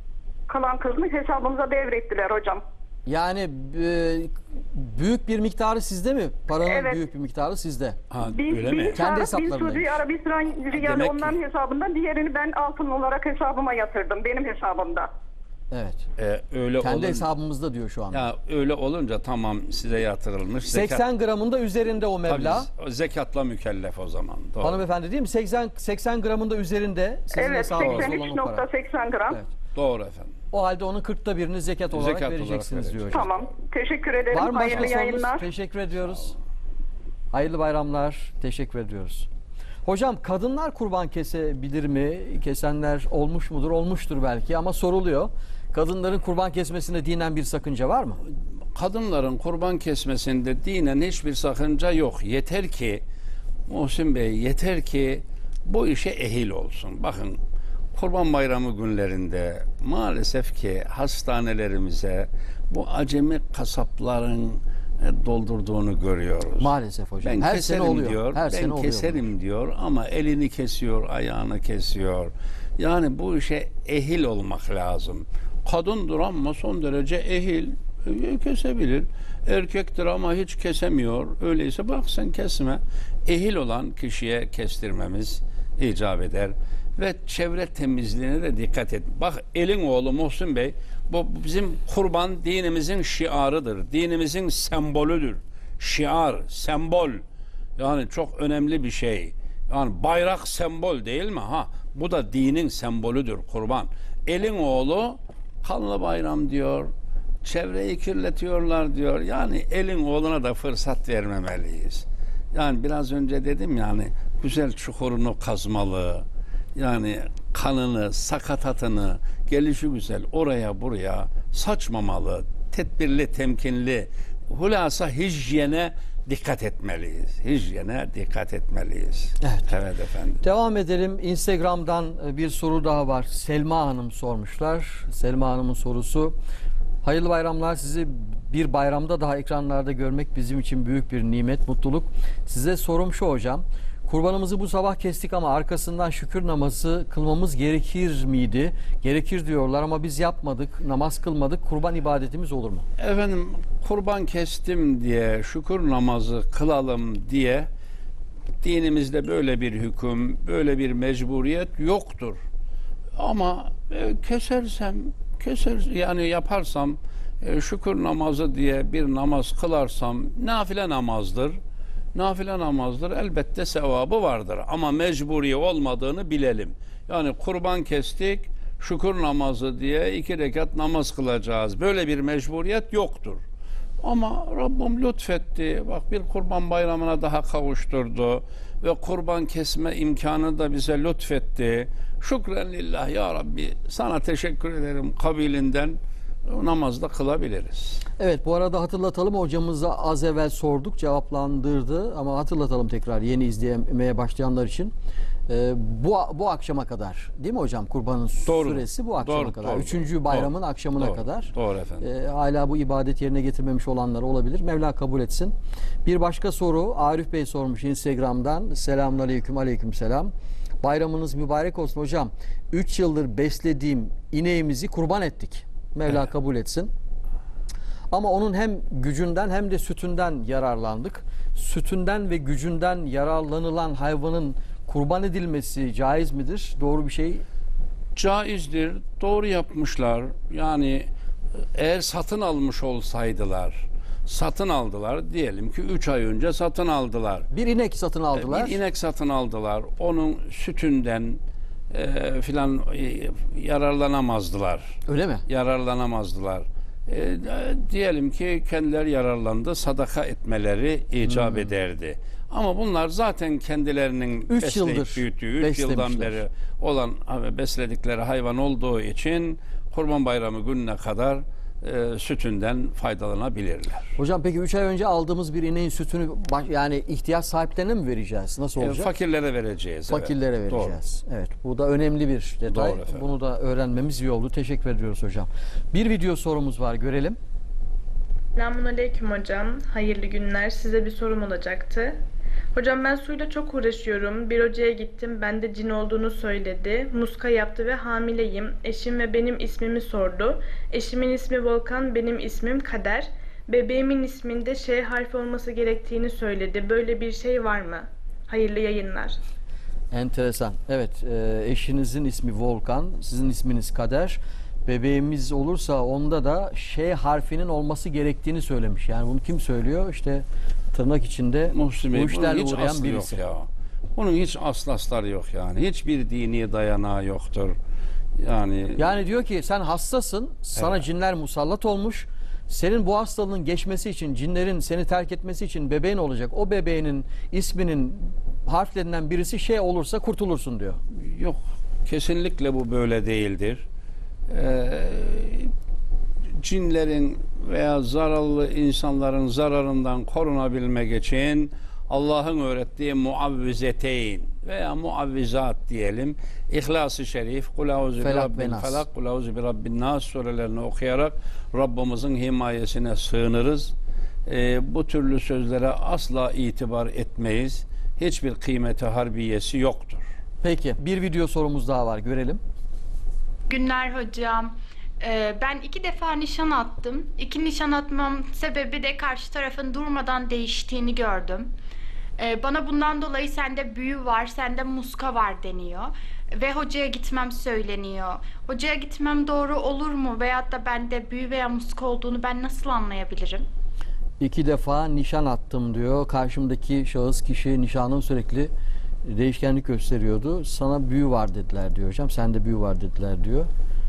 kalan kısmı hesabımıza devrettiler hocam. Yani e, büyük bir miktarı sizde mi? Paranın Evet. büyük bir miktarı sizde. Ha, Bir, öyle bir mi? Kendi Kendi hesaplarındaymış. Bir Suudi Arabistan riyali Demek ki- onların hesabında, diğerini ben altın olarak hesabıma yatırdım. Benim hesabımda. Evet. Ee, öyle Kendi olunca, hesabımızda diyor şu anda. ya öyle olunca tamam size yatırılmış. seksen gramında üzerinde o meblağ. Tabii, zekatla mükellef o zaman. Doğru. Hanımefendi değil mi? seksen seksen gramında üzerinde sizin Evet, hesabınızda seksen olan üç o para. nokta seksen gram. Evet. Doğru efendim. O halde onun kırkta birini zekat olarak Zekat olarak vereceksiniz diyor vereceğiz. hocam. Tamam. Teşekkür ederim. Var mı başka Hayırlı sorunuz? yayınlar. Teşekkür ediyoruz. Hayırlı bayramlar. Teşekkür ediyoruz. Hocam kadınlar kurban kesebilir mi? Kesenler olmuş mudur? Olmuştur belki ama soruluyor. Kadınların kurban kesmesinde dinen bir sakınca var mı? Kadınların kurban kesmesinde dinen hiçbir sakınca yok. Yeter ki Muhsin Bey, yeter ki bu işe ehil olsun. Bakın Kurban Bayramı günlerinde maalesef ki hastanelerimize bu acemi kasapların e, doldurduğunu görüyoruz. Maalesef hocam. Ben Her keserim sene oluyor. diyor. Her ben sene oluyor keserim diyor ama elini kesiyor, ayağını kesiyor. Yani bu işe ehil olmak lazım. Kadındır ama son derece ehil, e, kesebilir. Erkektir ama hiç kesemiyor. Öyleyse bak sen kesme. Ehil olan kişiye kestirmemiz icap eder. Ve çevre temizliğine de dikkat et. Bak elin oğlu Muhsin Bey, bu bizim kurban dinimizin şiarıdır. Dinimizin sembolüdür. Şiar, sembol. Yani çok önemli bir şey. Yani bayrak sembol değil mi? Ha, bu da dinin sembolüdür kurban. Elin oğlu kanlı bayram diyor. çevreyi kirletiyorlar diyor. Yani elin oğluna da fırsat vermemeliyiz. Yani biraz önce dedim yani güzel çukurunu kazmalı. Yani kanını, sakatatını, gelişi güzel oraya buraya saçmamalı. Tedbirli, temkinli. Hulasa hijyene dikkat etmeliyiz. Hijyene dikkat etmeliyiz. Evet. Evet efendim. Devam edelim. Instagram'dan bir soru daha var. Selma Hanım sormuşlar. Selma Hanım'ın sorusu: hayırlı bayramlar, sizi bir bayramda daha ekranlarda görmek bizim için büyük bir nimet, mutluluk. Size sorum şu hocam. Kurbanımızı bu sabah kestik ama arkasından şükür namazı kılmamız gerekir miydi? Gerekir diyorlar ama biz yapmadık, namaz kılmadık. Kurban ibadetimiz olur mu? Efendim kurban kestim diye şükür namazı kılalım diye dinimizde böyle bir hüküm, böyle bir mecburiyet yoktur. Ama e, kesersem, keser yani yaparsam e, şükür namazı diye bir namaz kılarsam nafile namazdır. Nafile namazdır. Elbette sevabı vardır. Ama mecburi olmadığını bilelim. Yani kurban kestik, şükür namazı diye iki rekat namaz kılacağız. Böyle bir mecburiyet yoktur. Ama Rabbim lütfetti. Bak bir kurban bayramına daha kavuşturdu. Ve kurban kesme imkanı da bize lütfetti. Şükren lillah ya Rabbi. Sana teşekkür ederim kabilinden namazda kılabiliriz. Evet, bu arada hatırlatalım, hocamıza az evvel sorduk, cevaplandırdı ama hatırlatalım tekrar yeni izlemeye başlayanlar için. Ee, bu bu akşama kadar değil mi hocam? Kurbanın Doğru. süresi bu akşama Doğru, kadar. doğru. Üçüncü bayramın Doğru. akşamına Doğru. kadar. Doğru efendim. Ee, hala bu ibadet yerine getirmemiş olanlar olabilir. Mevla kabul etsin. Bir başka soru Arif Bey sormuş Instagram'dan. Selamünaleyküm, aleykümselam. Bayramınız mübarek olsun hocam. Üç yıldır beslediğim ineğimizi kurban ettik. Mevla Evet. kabul etsin. Ama onun hem gücünden hem de sütünden yararlandık. Sütünden ve gücünden yararlanılan hayvanın kurban edilmesi caiz midir? Doğru bir şey. Caizdir. Doğru yapmışlar. Yani eğer satın almış olsaydılar, satın aldılar. Diyelim ki üç ay önce satın aldılar. Bir inek satın aldılar. Bir inek satın aldılar. Onun sütünden e, filan e, yararlanamazdılar. Öyle mi? Yararlanamazdılar. E, e, diyelim ki kendileri yararlandı, sadaka etmeleri icap Hmm. ederdi. Ama bunlar zaten kendilerinin Üç besleyip yıldır büyüttüğü, üç yıldan beslemişler. beri olan abi, besledikleri hayvan olduğu için Kurban Bayramı gününe kadar e, sütünden faydalanabilirler. Hocam peki üç ay önce aldığımız bir ineğin sütünü baş- yani ihtiyaç sahiplerine mi vereceğiz? Nasıl E, olacak? fakirlere vereceğiz. evet. Fakirlere vereceğiz. Evet. Bu da önemli bir detay. Doğru efendim. Bunu da öğrenmemiz iyi oldu. Teşekkür ediyoruz hocam. Bir video sorumuz var. Görelim. Selamünaleyküm hocam. Hayırlı günler. Size bir sorum olacaktı. Hocam ben suyla çok uğraşıyorum. Bir hocaya gittim. Bende cin olduğunu söyledi. Muska yaptı ve hamileyim. Eşim ve benim ismimi sordu. Eşimin ismi Volkan, benim ismim Kader. Bebeğimin isminde Ş harfi olması gerektiğini söyledi. Böyle bir şey var mı? Hayırlı yayınlar. Enteresan. Evet. e, eşinizin ismi Volkan. Sizin isminiz Kader. Bebeğimiz olursa onda da Ş harfinin olması gerektiğini söylemiş. Yani bunu kim söylüyor? İşte tırnak içinde Muhsin bu Bey, bunun işlerle hiç uğrayan aslı birisi. yok ya. Bunun hiç aslı asları yok yani. Hiçbir dini dayanağı yoktur. Yani, Yani diyor ki sen hastasın, sana Evet. cinler musallat olmuş. Senin bu hastalığın geçmesi için, cinlerin seni terk etmesi için bebeğin olacak. O bebeğinin isminin harflerinden birisi şey olursa kurtulursun diyor. yok. Kesinlikle bu böyle değildir. Ee, cinlerin veya zararlı insanların zararından korunabilmek için Allah'ın öğrettiği muavvizeteyn veya muavvizat diyelim. İhlas-ı Şerif, Kul auzu bi Felak ve rabbil Nas. felak, Kul auzu bi rabbin nas surelerini okuyarak Rabbimizin himayesine sığınırız. Ee, bu türlü sözlere asla itibar etmeyiz. Hiçbir kıymeti harbiyesi yoktur. Peki bir video sorumuz daha var, görelim. Günler hocam. Ee, ben iki defa nişan attım. İki nişan atmam sebebi de karşı tarafın durmadan değiştiğini gördüm. Ee, bana bundan dolayı sende büyü var, sende muska var deniyor. Ve hocaya gitmem söyleniyor. Hocaya gitmem doğru olur mu? Veyahut da bende büyü veya muska olduğunu ben nasıl anlayabilirim? İki defa nişan attım diyor. Karşımdaki şahıs kişi nişanın sürekli değişkenlik gösteriyordu. Sana büyü var dediler diyor hocam. Sende büyü var dediler diyor.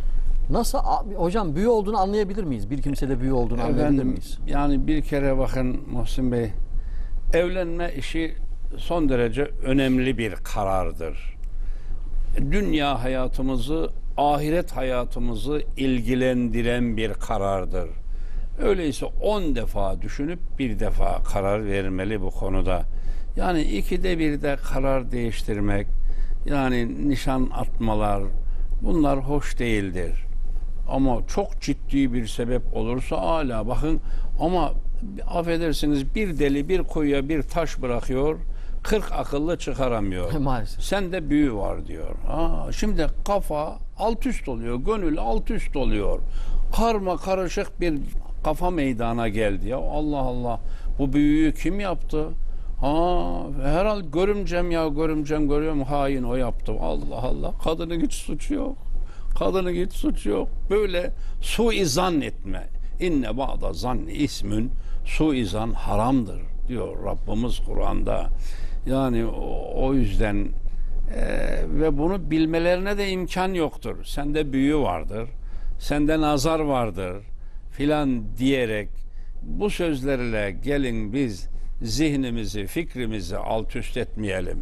Nasıl a- hocam büyü olduğunu anlayabilir miyiz? Bir kimsede büyü olduğunu anlayabilir Efendim, miyiz? yani bir kere bakın Muhsin Bey, evlenme işi son derece önemli bir karardır. Dünya hayatımızı, ahiret hayatımızı ilgilendiren bir karardır. Öyleyse on defa düşünüp bir defa karar vermeli bu konuda. Yani ikide bir de karar değiştirmek, yani nişan atmalar, bunlar hoş değildir. Ama çok ciddi bir sebep olursa âlâ bakın, ama affedersiniz, bir deli bir kuyuya bir taş bırakıyor, kırk akıllı çıkaramıyor. Maalesef. Sende büyü var diyor. Aa, şimdi kafa alt üst oluyor, gönül alt üst oluyor. Karma karışık bir kafa meydana geldi ya. Allah Allah, bu büyüyü kim yaptı? Ha, herhalde görümcem ya, görümcem görüyorum, hain o yaptı. Allah Allah, kadının hiç suçu yok. Kadının hiç suçu yok. Böyle suizan etme. İnne ba'da zanni ismün, suizan haramdır diyor Rabbimiz Kur'an'da. Yani o, o yüzden e, ve bunu bilmelerine de imkan yoktur. Sende büyü vardır, sende nazar vardır filan diyerek bu sözlerle gelin biz zihnimizi, fikrimizi alt üst etmeyelim.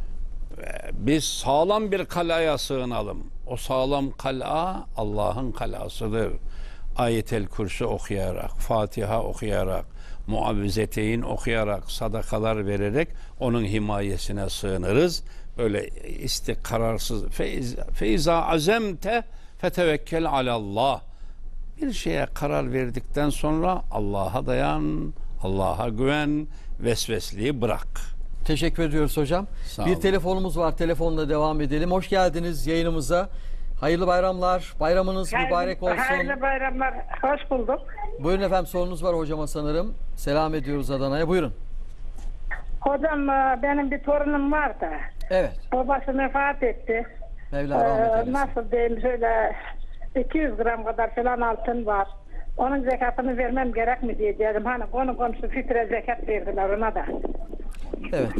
Biz sağlam bir kalaya sığınalım. O sağlam kala Allah'ın kalasıdır. Ayet-el Kürsi okuyarak, Fatiha okuyarak, Muavvizeteyn okuyarak, sadakalar vererek onun himayesine sığınırız. Böyle istikararsız feiza azemte fetevekkel alallah. Bir şeye karar verdikten sonra Allah'a dayan, Allah'a güven, vesvesliği bırak. Teşekkür ediyoruz hocam. Sağ Bir olun. telefonumuz var. Telefonla devam edelim. Hoş geldiniz yayınımıza. Hayırlı bayramlar. Bayramınız mübarek olsun. Hayırlı bayramlar. Hoş bulduk. Buyurun efendim, sorunuz var hocama sanırım. Selam ediyoruz Adana'ya. Buyurun. Hocam benim bir torunum var da. Evet. Babası vefat etti. Mevla rahmet Ee, eylesin. nasıl diyeyim, şöyle iki yüz gram kadar falan altın var. Onun zekatını vermem gerek mi diye dedim. Hani konu komşu fitre zekat verdiler ona da. Evet.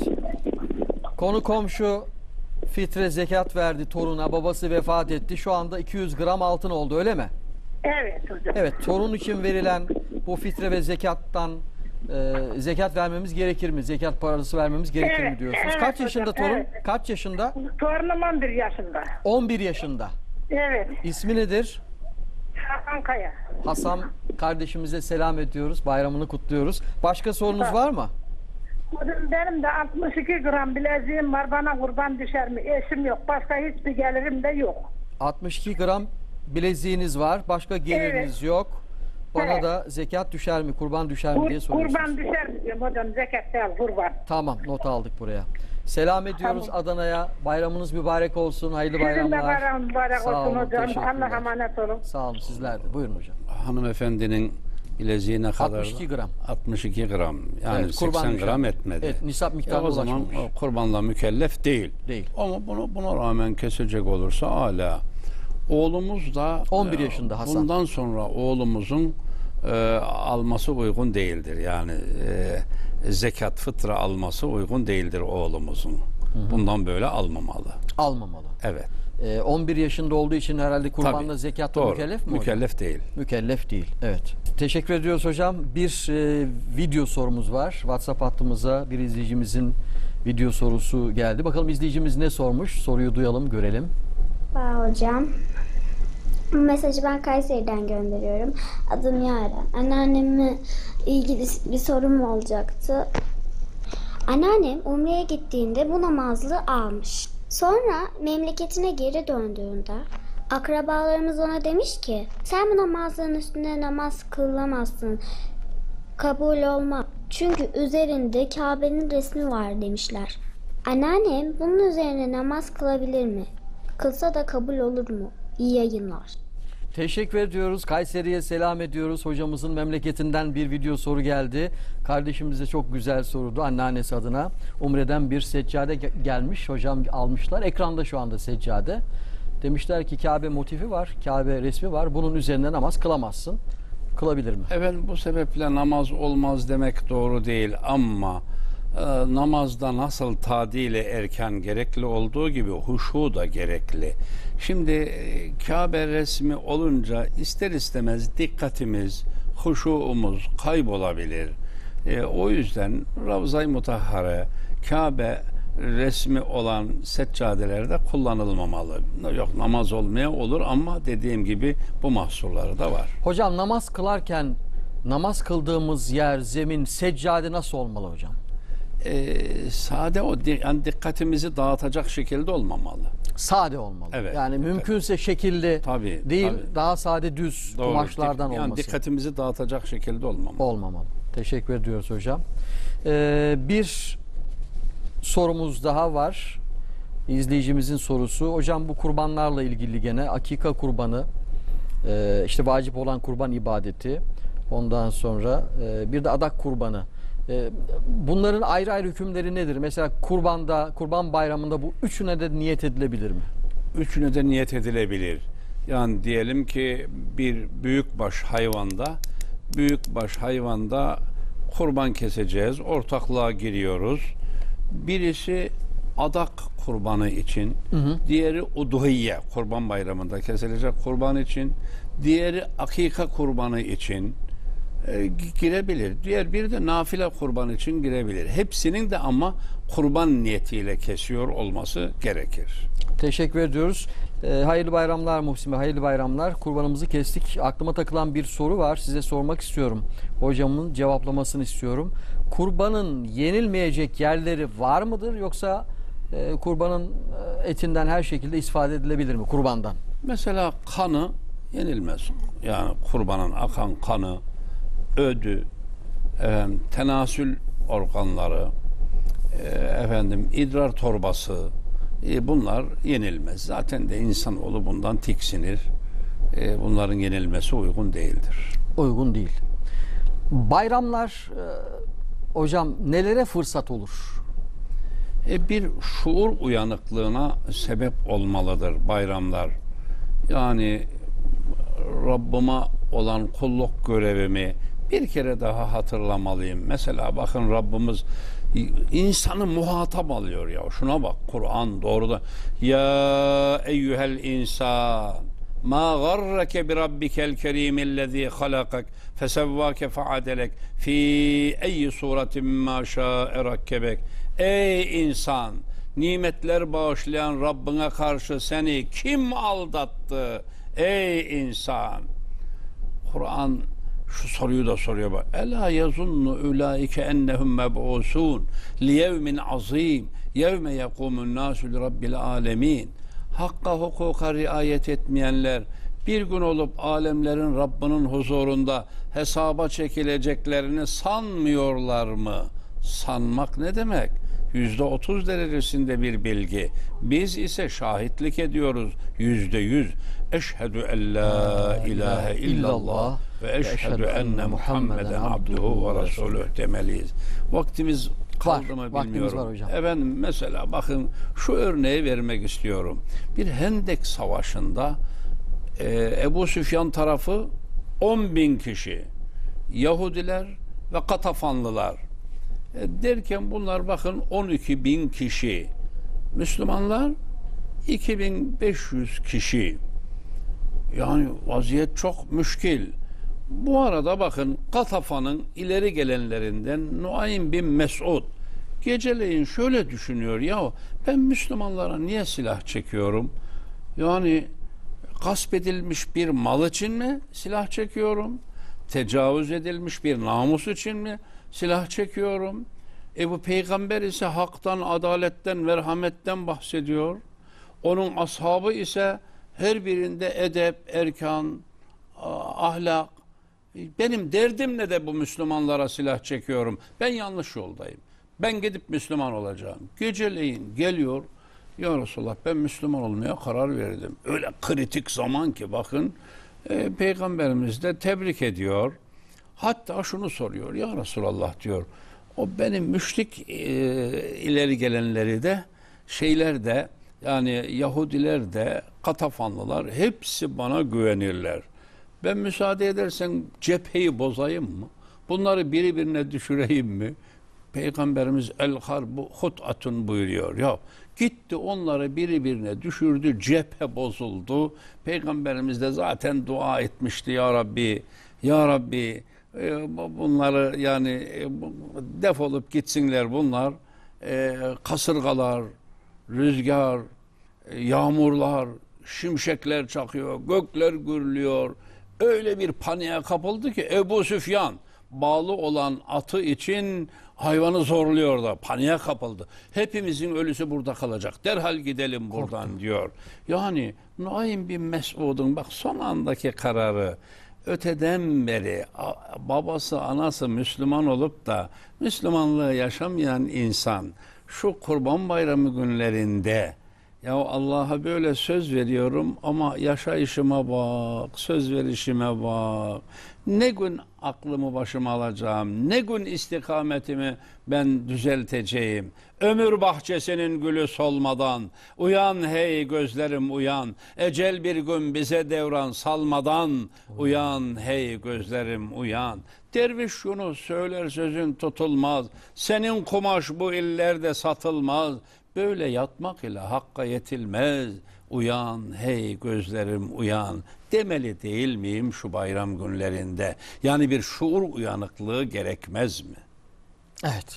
Konu komşu fitre zekat verdi toruna. Babası vefat etti. Şu anda iki yüz gram altın oldu, öyle mi? Evet hocam. Evet. Torun için verilen bu fitre ve zekattan e, zekat vermemiz gerekir mi? Zekat parası vermemiz gerekir mi Evet, diyorsunuz? evet Kaç hocam, yaşında torun? evet. Kaç yaşında? Torunum on bir yaşında. on bir yaşında. Evet. İsmi nedir? Hakan Kaya. Hasan kardeşimize selam ediyoruz. Bayramını kutluyoruz. Başka sorunuz var mı? Hocam benim de altmış iki gram bileziğim var. Bana kurban düşer mi? Eşim yok. Başka hiçbir gelirim de yok. altmış iki gram bileziğiniz var. Başka geliriniz Evet. yok. Bana Evet. da zekat düşer mi, kurban düşer mi Kur, diye soruyorsunuz. kurban düşer mi diyorum hocam. Zekat değil, kurban. Tamam, not aldık buraya. Selam ediyoruz Tamam. Adana'ya. Bayramınız mübarek olsun. Hayırlı Sizin de bayramlar. bayram mübarek Sağ olsun olun, hocam. teşekkürler. Allah'a emanet olun. Sağ olun, sizler de. Buyurun hocam. Hanımefendinin bileziği ne kadar? altmış iki gram. altmış iki gram. Yani Evet, kurban seksen düşer. gram etmedi. Evet, nisap E miktarına o zaman ulaşmamış. o kurbanla mükellef değil. Değil. Ama bunu buna rağmen kesecek olursa âlâ. Oğlumuz da on bir e, yaşında Hasan. Bundan sonra oğlumuzun e, alması uygun değildir. Yani e, zekat, fıtra alması uygun değildir oğlumuzun. Bundan böyle almamalı. Almamalı. Evet. Ee, on bir yaşında olduğu için herhalde kurbanla Tabii. zekatla Doğru. mükellef mi hocam? Mükellef değil. Mükellef değil. Evet. Teşekkür ediyoruz hocam. Bir e, video sorumuz var. WhatsApp hattımıza bir izleyicimizin video sorusu geldi. Bakalım izleyicimiz ne sormuş? Soruyu duyalım, görelim. Merhaba hocam. Bu mesajı ben Kayseri'den gönderiyorum. Adım Yaren. Anneannemle ilgili bir sorum olacaktı. Anneannem Umre'ye gittiğinde bu namazlığı almış. Sonra memleketine geri döndüğünde akrabalarımız ona demiş ki sen bu namazlığın üstünde namaz kılamazsın. Kabul olmaz. Çünkü üzerinde Kabe'nin resmi var demişler. Anneannem bunun üzerine namaz kılabilir mi? Kılsa da kabul olur mu? İyi yayınlar. Teşekkür ediyoruz. Kayseri'ye selam ediyoruz. Hocamızın memleketinden bir video soru geldi. Kardeşimize çok güzel sorudu anneannesi adına. Umre'den bir seccade ge- gelmiş. Hocam almışlar. Ekranda şu anda seccade. Demişler ki Kabe motifi var. Kabe resmi var. Bunun üzerine namaz kılamazsın. Kılabilir mi? Efendim bu sebeple namaz olmaz demek doğru değil ama e, namazda nasıl tadili erken gerekli olduğu gibi huşu da gerekli. Şimdi e, Kabe resmi olunca ister istemez dikkatimiz, huşuumuz kaybolabilir. E, o yüzden Ravza-i Mutahhare, Kabe resmi olan seccadelerde kullanılmamalı. Yok, namaz olmaya olur ama dediğim gibi bu mahsurları da var. Hocam namaz kılarken namaz kıldığımız yer, zemin, seccade nasıl olmalı hocam? Ee, sade o, yani dikkatimizi dağıtacak şekilde olmamalı. Sade olmalı. Evet. Yani mümkünse şekilli Tabii, değil, tabii. daha sade düz Doğru. kumaşlardan yani olması. dikkatimizi dağıtacak şekilde olmamalı. Olmamalı. Teşekkür ediyoruz hocam. Ee, bir sorumuz daha var. İzleyicimizin sorusu. Hocam bu kurbanlarla ilgili gene akika kurbanı, e, işte vacip olan kurban ibadeti, ondan sonra e, bir de adak kurbanı. E, bunların ayrı ayrı hükümleri nedir? Mesela kurbanda, kurban bayramında bu üçüne de niyet edilebilir mi? Üçüne de niyet edilebilir. Yani diyelim ki bir büyükbaş hayvanda, büyükbaş hayvanda kurban keseceğiz, ortaklığa giriyoruz. Birisi adak kurbanı için, hı hı. diğeri udhiyye, kurban bayramında kesilecek kurban için, diğeri akika kurbanı için e, girebilir. Diğer biri de nafile kurban için girebilir. Hepsinin de ama kurban niyetiyle kesiyor olması gerekir. Teşekkür ediyoruz. E, hayırlı bayramlar Muhsin Bey, hayırlı bayramlar. Kurbanımızı kestik. Aklıma takılan bir soru var. Size sormak istiyorum. Hocamın cevaplamasını istiyorum. Kurbanın yenilmeyecek yerleri var mıdır? Yoksa e, kurbanın e, etinden her şekilde istifade edilebilir mi kurbandan? Mesela kanı yenilmez. Yani kurbanın akan kanı, ödü, efendim, tenasül organları, e, efendim idrar torbası, e, bunlar yenilmez. Zaten de insanoğlu bundan tiksinir. E, bunların yenilmesi uygun değildir. Uygun değil. Bayramlar e, hocam nelere fırsat olur? E, bir şuur uyanıklığına sebep olmalıdır bayramlar. Yani Rabbime olan kulluk görevimi bir kere daha hatırlamalıyım. Mesela bakın Rabbimiz insanı muhatap alıyor ya. Şuna bak, Kur'an doğruda. Ya eyyuhel insan ma garrake bi rabbikel kerimellezî halakak fesevvâke feadelek fî eyyi suretin mâ şâ'e rakkebek. Ey insan, nimetler bağışlayan Rabbine karşı seni kim aldattı? Ey insan. Kur'an şu soruyu da soruyor bak. Ela yazunnu ulaike ennehum meb'usun li yevmin azim yevme yekumun nasu li rabbil alemin. Hakka hukuka riayet etmeyenler bir gün olup alemlerin Rabbinin huzurunda hesaba çekileceklerini sanmıyorlar mı? Sanmak ne demek? Yüzde otuz derecesinde bir bilgi. Biz ise şahitlik ediyoruz yüzde yüz. Eşhedü en la ilahe illallah ve eşhedü enne Muhammeden abduhu ve resulüh demeliyiz. Vaktimiz kaldı mı Var, bilmiyorum. var hocam. Efendim mesela bakın şu örneği vermek istiyorum. Bir Hendek Savaşı'nda e, Ebu Süfyan tarafı on bin kişi, Yahudiler ve Katafanlılar. E, derken bunlar bakın on iki bin kişi, Müslümanlar iki bin beş yüz kişi. Yani vaziyet çok müşkil. Bu arada bakın Katafan'ın ileri gelenlerinden Nuaym bin Mes'ud geceleyin şöyle düşünüyor, ya ben Müslümanlara niye silah çekiyorum? Yani gasp edilmiş bir mal için mi silah çekiyorum? Tecavüz edilmiş bir namus için mi silah çekiyorum? E bu peygamber ise haktan, adaletten, merhametten bahsediyor. Onun ashabı ise her birinde edep, erkan, ahlak. Benim derdim ne de bu Müslümanlara silah çekiyorum? Ben yanlış yoldayım. Ben gidip Müslüman olacağım. Geceleyin geliyor. Ya Resulallah, ben Müslüman olmaya karar verdim. Öyle kritik zaman ki bakın e, Peygamberimiz de tebrik ediyor. Hatta şunu soruyor. Ya Resulallah diyor. O benim müşrik e, ileri gelenleri de şeyler de yani Yahudiler de Katafanlılar hepsi bana güvenirler. Ben müsaade edersen cepheyi bozayım mı? Bunları birbirine düşüreyim mi? Peygamberimiz el harbu hut'atun buyuruyor. Ya gitti onları biri birine düşürdü, cephe bozuldu. Peygamberimiz de zaten dua etmişti, ya Rabbi, ya Rabbi e, bunları yani e, defolup gitsinler bunlar. E, kasırgalar, rüzgar, e, yağmurlar, şimşekler çakıyor, gökler gürlüyor. Öyle bir paniğe kapıldı ki Ebu Süfyan bağlı olan atı için hayvanı zorluyor da paniğe kapıldı. Hepimizin ölüsü burada kalacak. Derhal gidelim buradan Korktum. diyor. Yani Nuaym bin Mesud'un bak son andaki kararı, öteden beri babası anası Müslüman olup da Müslümanlığı yaşamayan insan şu Kurban Bayramı günlerinde ya Allah'a böyle söz veriyorum ama yaşayışıma bak, söz verişime bak. Ne gün aklımı başıma alacağım, ne gün istikametimi ben düzelteceğim. Ömür bahçesinin gülü solmadan, uyan hey gözlerim uyan. Ecel bir gün bize devran salmadan, uyan hey gözlerim uyan. Derviş şunu söyler sözün tutulmaz, senin kumaş bu illerde satılmaz. Böyle yatmak ile hakka yetilmez. Uyan hey gözlerim uyan demeli değil miyim şu bayram günlerinde? Yani bir şuur uyanıklığı gerekmez mi? Evet.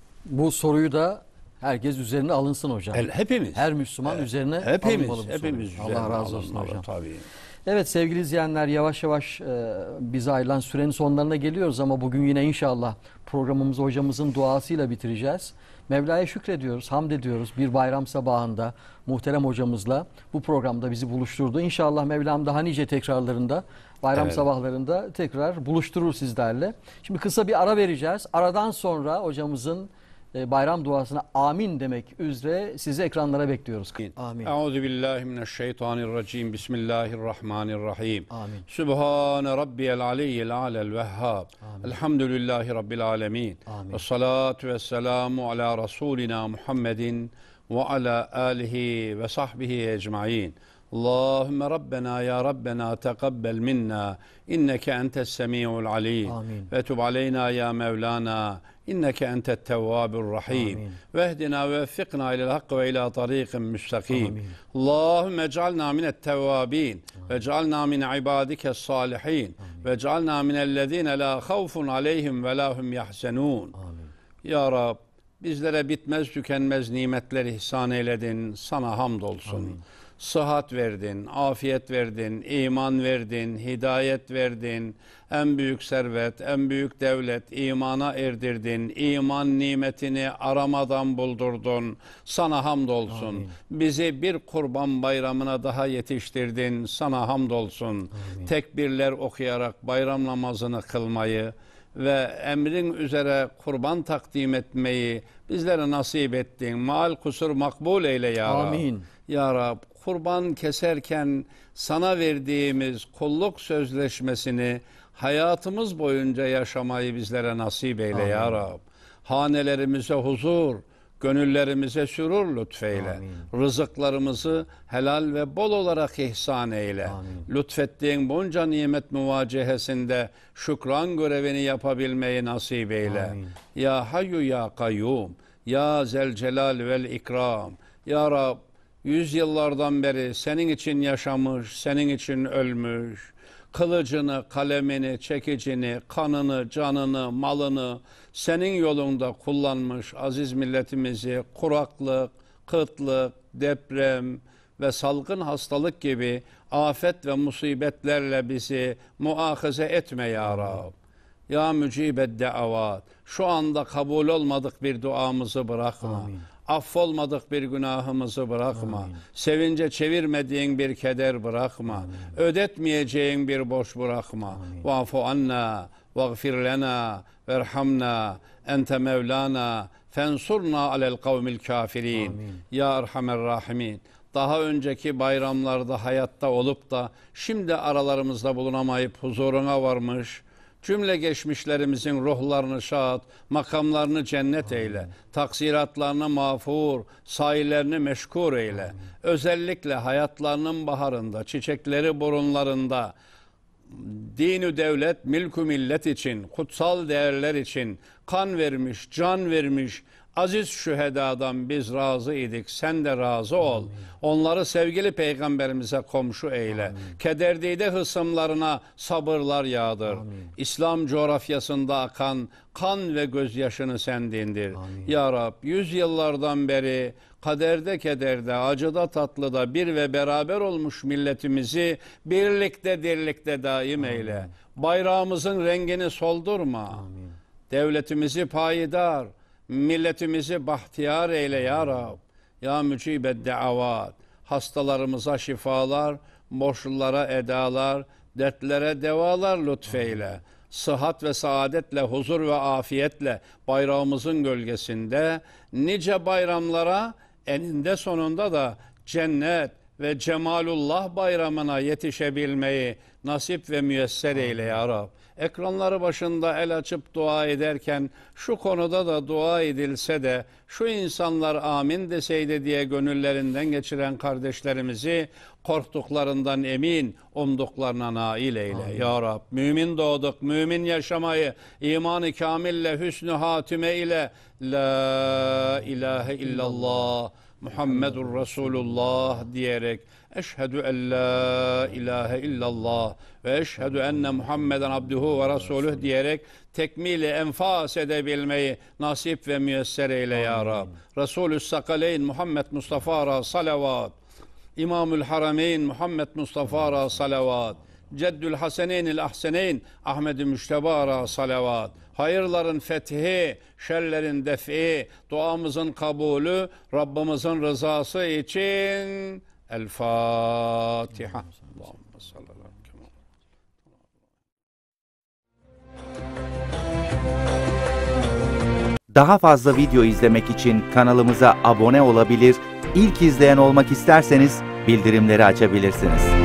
Bu soruyu da herkes üzerine alınsın hocam. El, hepimiz. Her Müslüman evet. üzerine hepimiz, alınmalı bu hepimiz soruyu. Allah razı olsun hocam. Tabii. Evet sevgili izleyenler, yavaş yavaş e, bize ayrılan sürenin sonlarına geliyoruz ama bugün yine inşallah programımızı hocamızın duasıyla bitireceğiz. Mevla'ya şükrediyoruz, hamd ediyoruz. Bir bayram sabahında muhterem hocamızla bu programda bizi buluşturdu. İnşallah Mevlam daha nice tekrarlarında, bayram evet. sabahlarında tekrar buluşturur sizlerle. Şimdi kısa bir ara vereceğiz. Aradan sonra hocamızın bayram duasına amin demek üzere sizi ekranlara bekliyoruz. Amin. Euzubillahimineşşeytanirracim. Bismillahirrahmanirrahim. Amin. Sübhane rabbiyel aliyyil alel vehhab. Elhamdülillahi rabbil alemin. Ve salatu ve selamu ala rasulina Muhammedin ve ala alihi ve sahbihi ecmaîn. Allahümme Rabbena ya Rabbena teqabbel minna inneke entes semi'ul alim ve tub aleyna ya Mevlana inneke entet tevvabur rahim ve ehdina ve veffikna ilel hakkı ve ila tariqin müstakim. Allahümme ec'alna minet tevvabin ve ec'alna min ibadike salihin ve ec'alna minellezine la havfun aleyhim ve la hum yahzenun. Ya Rab, bizlere bitmez tükenmez nimetler ihsan eyledin, sana hamdolsun. Amin. Sıhhat verdin, afiyet verdin, iman verdin, hidayet verdin, en büyük servet, en büyük devlet, imana erdirdin, iman nimetini aramadan buldurdun, sana hamdolsun. Amin. Bizi bir kurban bayramına daha yetiştirdin, sana hamdolsun. Amin. Tekbirler okuyarak bayram namazını kılmayı ve emrin üzere kurban takdim etmeyi bizlere nasip ettin. Maal kusur makbul eyle ya Rab. Amin. Ya Rab, kurban keserken sana verdiğimiz kulluk sözleşmesini hayatımız boyunca yaşamayı bizlere nasip eyle. Amin. Ya Rab. Hanelerimize huzur, gönüllerimize sürur lütfeyle. Amin. Rızıklarımızı helal ve bol olarak ihsan eyle. Amin. Lütfettiğin bunca nimet muvacehesinde şükran görevini yapabilmeyi nasip eyle. Amin. Ya Hayyu ya Kayyum, Ya Zelcelal vel İkram. Ya Rab, yüzyıllardan beri senin için yaşamış, senin için ölmüş, kılıcını, kalemini, çekicini, kanını, canını, malını senin yolunda kullanmış aziz milletimizi kuraklık, kıtlık, deprem ve salgın hastalık gibi afet ve musibetlerle bizi muahaze etme ya Rab. Ya mücibed davat, şu anda kabul olmadık bir duamızı bırakma. Amin. Affolmadık bir günahımızı bırakma. Amin. Sevince çevirmediğin bir keder bırakma. Amin. Ödetmeyeceğin bir borç bırakma. Vafu anna, vagfir lena, verhamna, ente mevlana, fensurna alel kavmil kafirin. Amin. Ya Erhamer Rahimin. Daha önceki bayramlarda hayatta olup da şimdi aralarımızda bulunamayıp huzuruna varmış cümle geçmişlerimizin ruhlarını şad, makamlarını cennet Amin. Eyle, taksiratlarını mağfur, sahillerini meşkur eyle. Amin. Özellikle hayatlarının baharında, çiçekleri burunlarında, Dini devlet, mülkü millet için, kutsal değerler için kan vermiş, can vermiş aziz şühedadan biz razı idik. Sen de razı ol. Amin. Onları sevgili peygamberimize komşu eyle. Amin. Kederdide hısımlarına sabırlar yağdır. Amin. İslam coğrafyasında akan kan ve gözyaşını sen dindir. Amin. Ya Rab, yüzyıllardan beri kaderde kederde, acıda tatlıda bir ve beraber olmuş milletimizi birlikte dirlikte daim Amin. Eyle. Bayrağımızın rengini soldurma. Amin. Devletimizi payidar, milletimizi bahtiyar eyle ya Rab. Ya mücibed duavat. Hastalarımıza şifalar, borçlulara edalar, dertlere devalar lütfeyle. Sıhhat ve saadetle, huzur ve afiyetle bayrağımızın gölgesinde nice bayramlara, eninde sonunda da cennet ve cemalullah bayramına yetişebilmeyi nasip ve müyesser eyle ya Rab. Ekranları başında el açıp dua ederken şu konuda da dua edilse de şu insanlar amin deseydi diye gönüllerinden geçiren kardeşlerimizi korktuklarından emin, umduklarına nail eyle. Amin. Ya Rab, mümin doğduk, mümin yaşamayı iman-ı kamille, hüsnü hatime ile la ilahe illallah Muhammedur Resulullah diyerek eşhedü en la ilahe illallah ve eşhedü enne Muhammeden abduhu ve resuluh diyerek tekmili enfas edebilmeyi nasip ve müyesser eyle ya Rab. Resulü Sakaleyn Muhammed Mustafa'ra salavat. İmamül Harameyn Muhammed Mustafa'ra salavat. Ceddül Haseneynil Ahseneyn Ahmed-i Müşteba'ra salavat. Hayırların fethi, şerlerin defi, duamızın kabulü, Rabbimizin rızası için El Fatiha. Allahümme salli ala Muhammed. Daha fazla video izlemek için kanalımıza abone olabilir, ilk izleyen olmak isterseniz bildirimleri açabilirsiniz.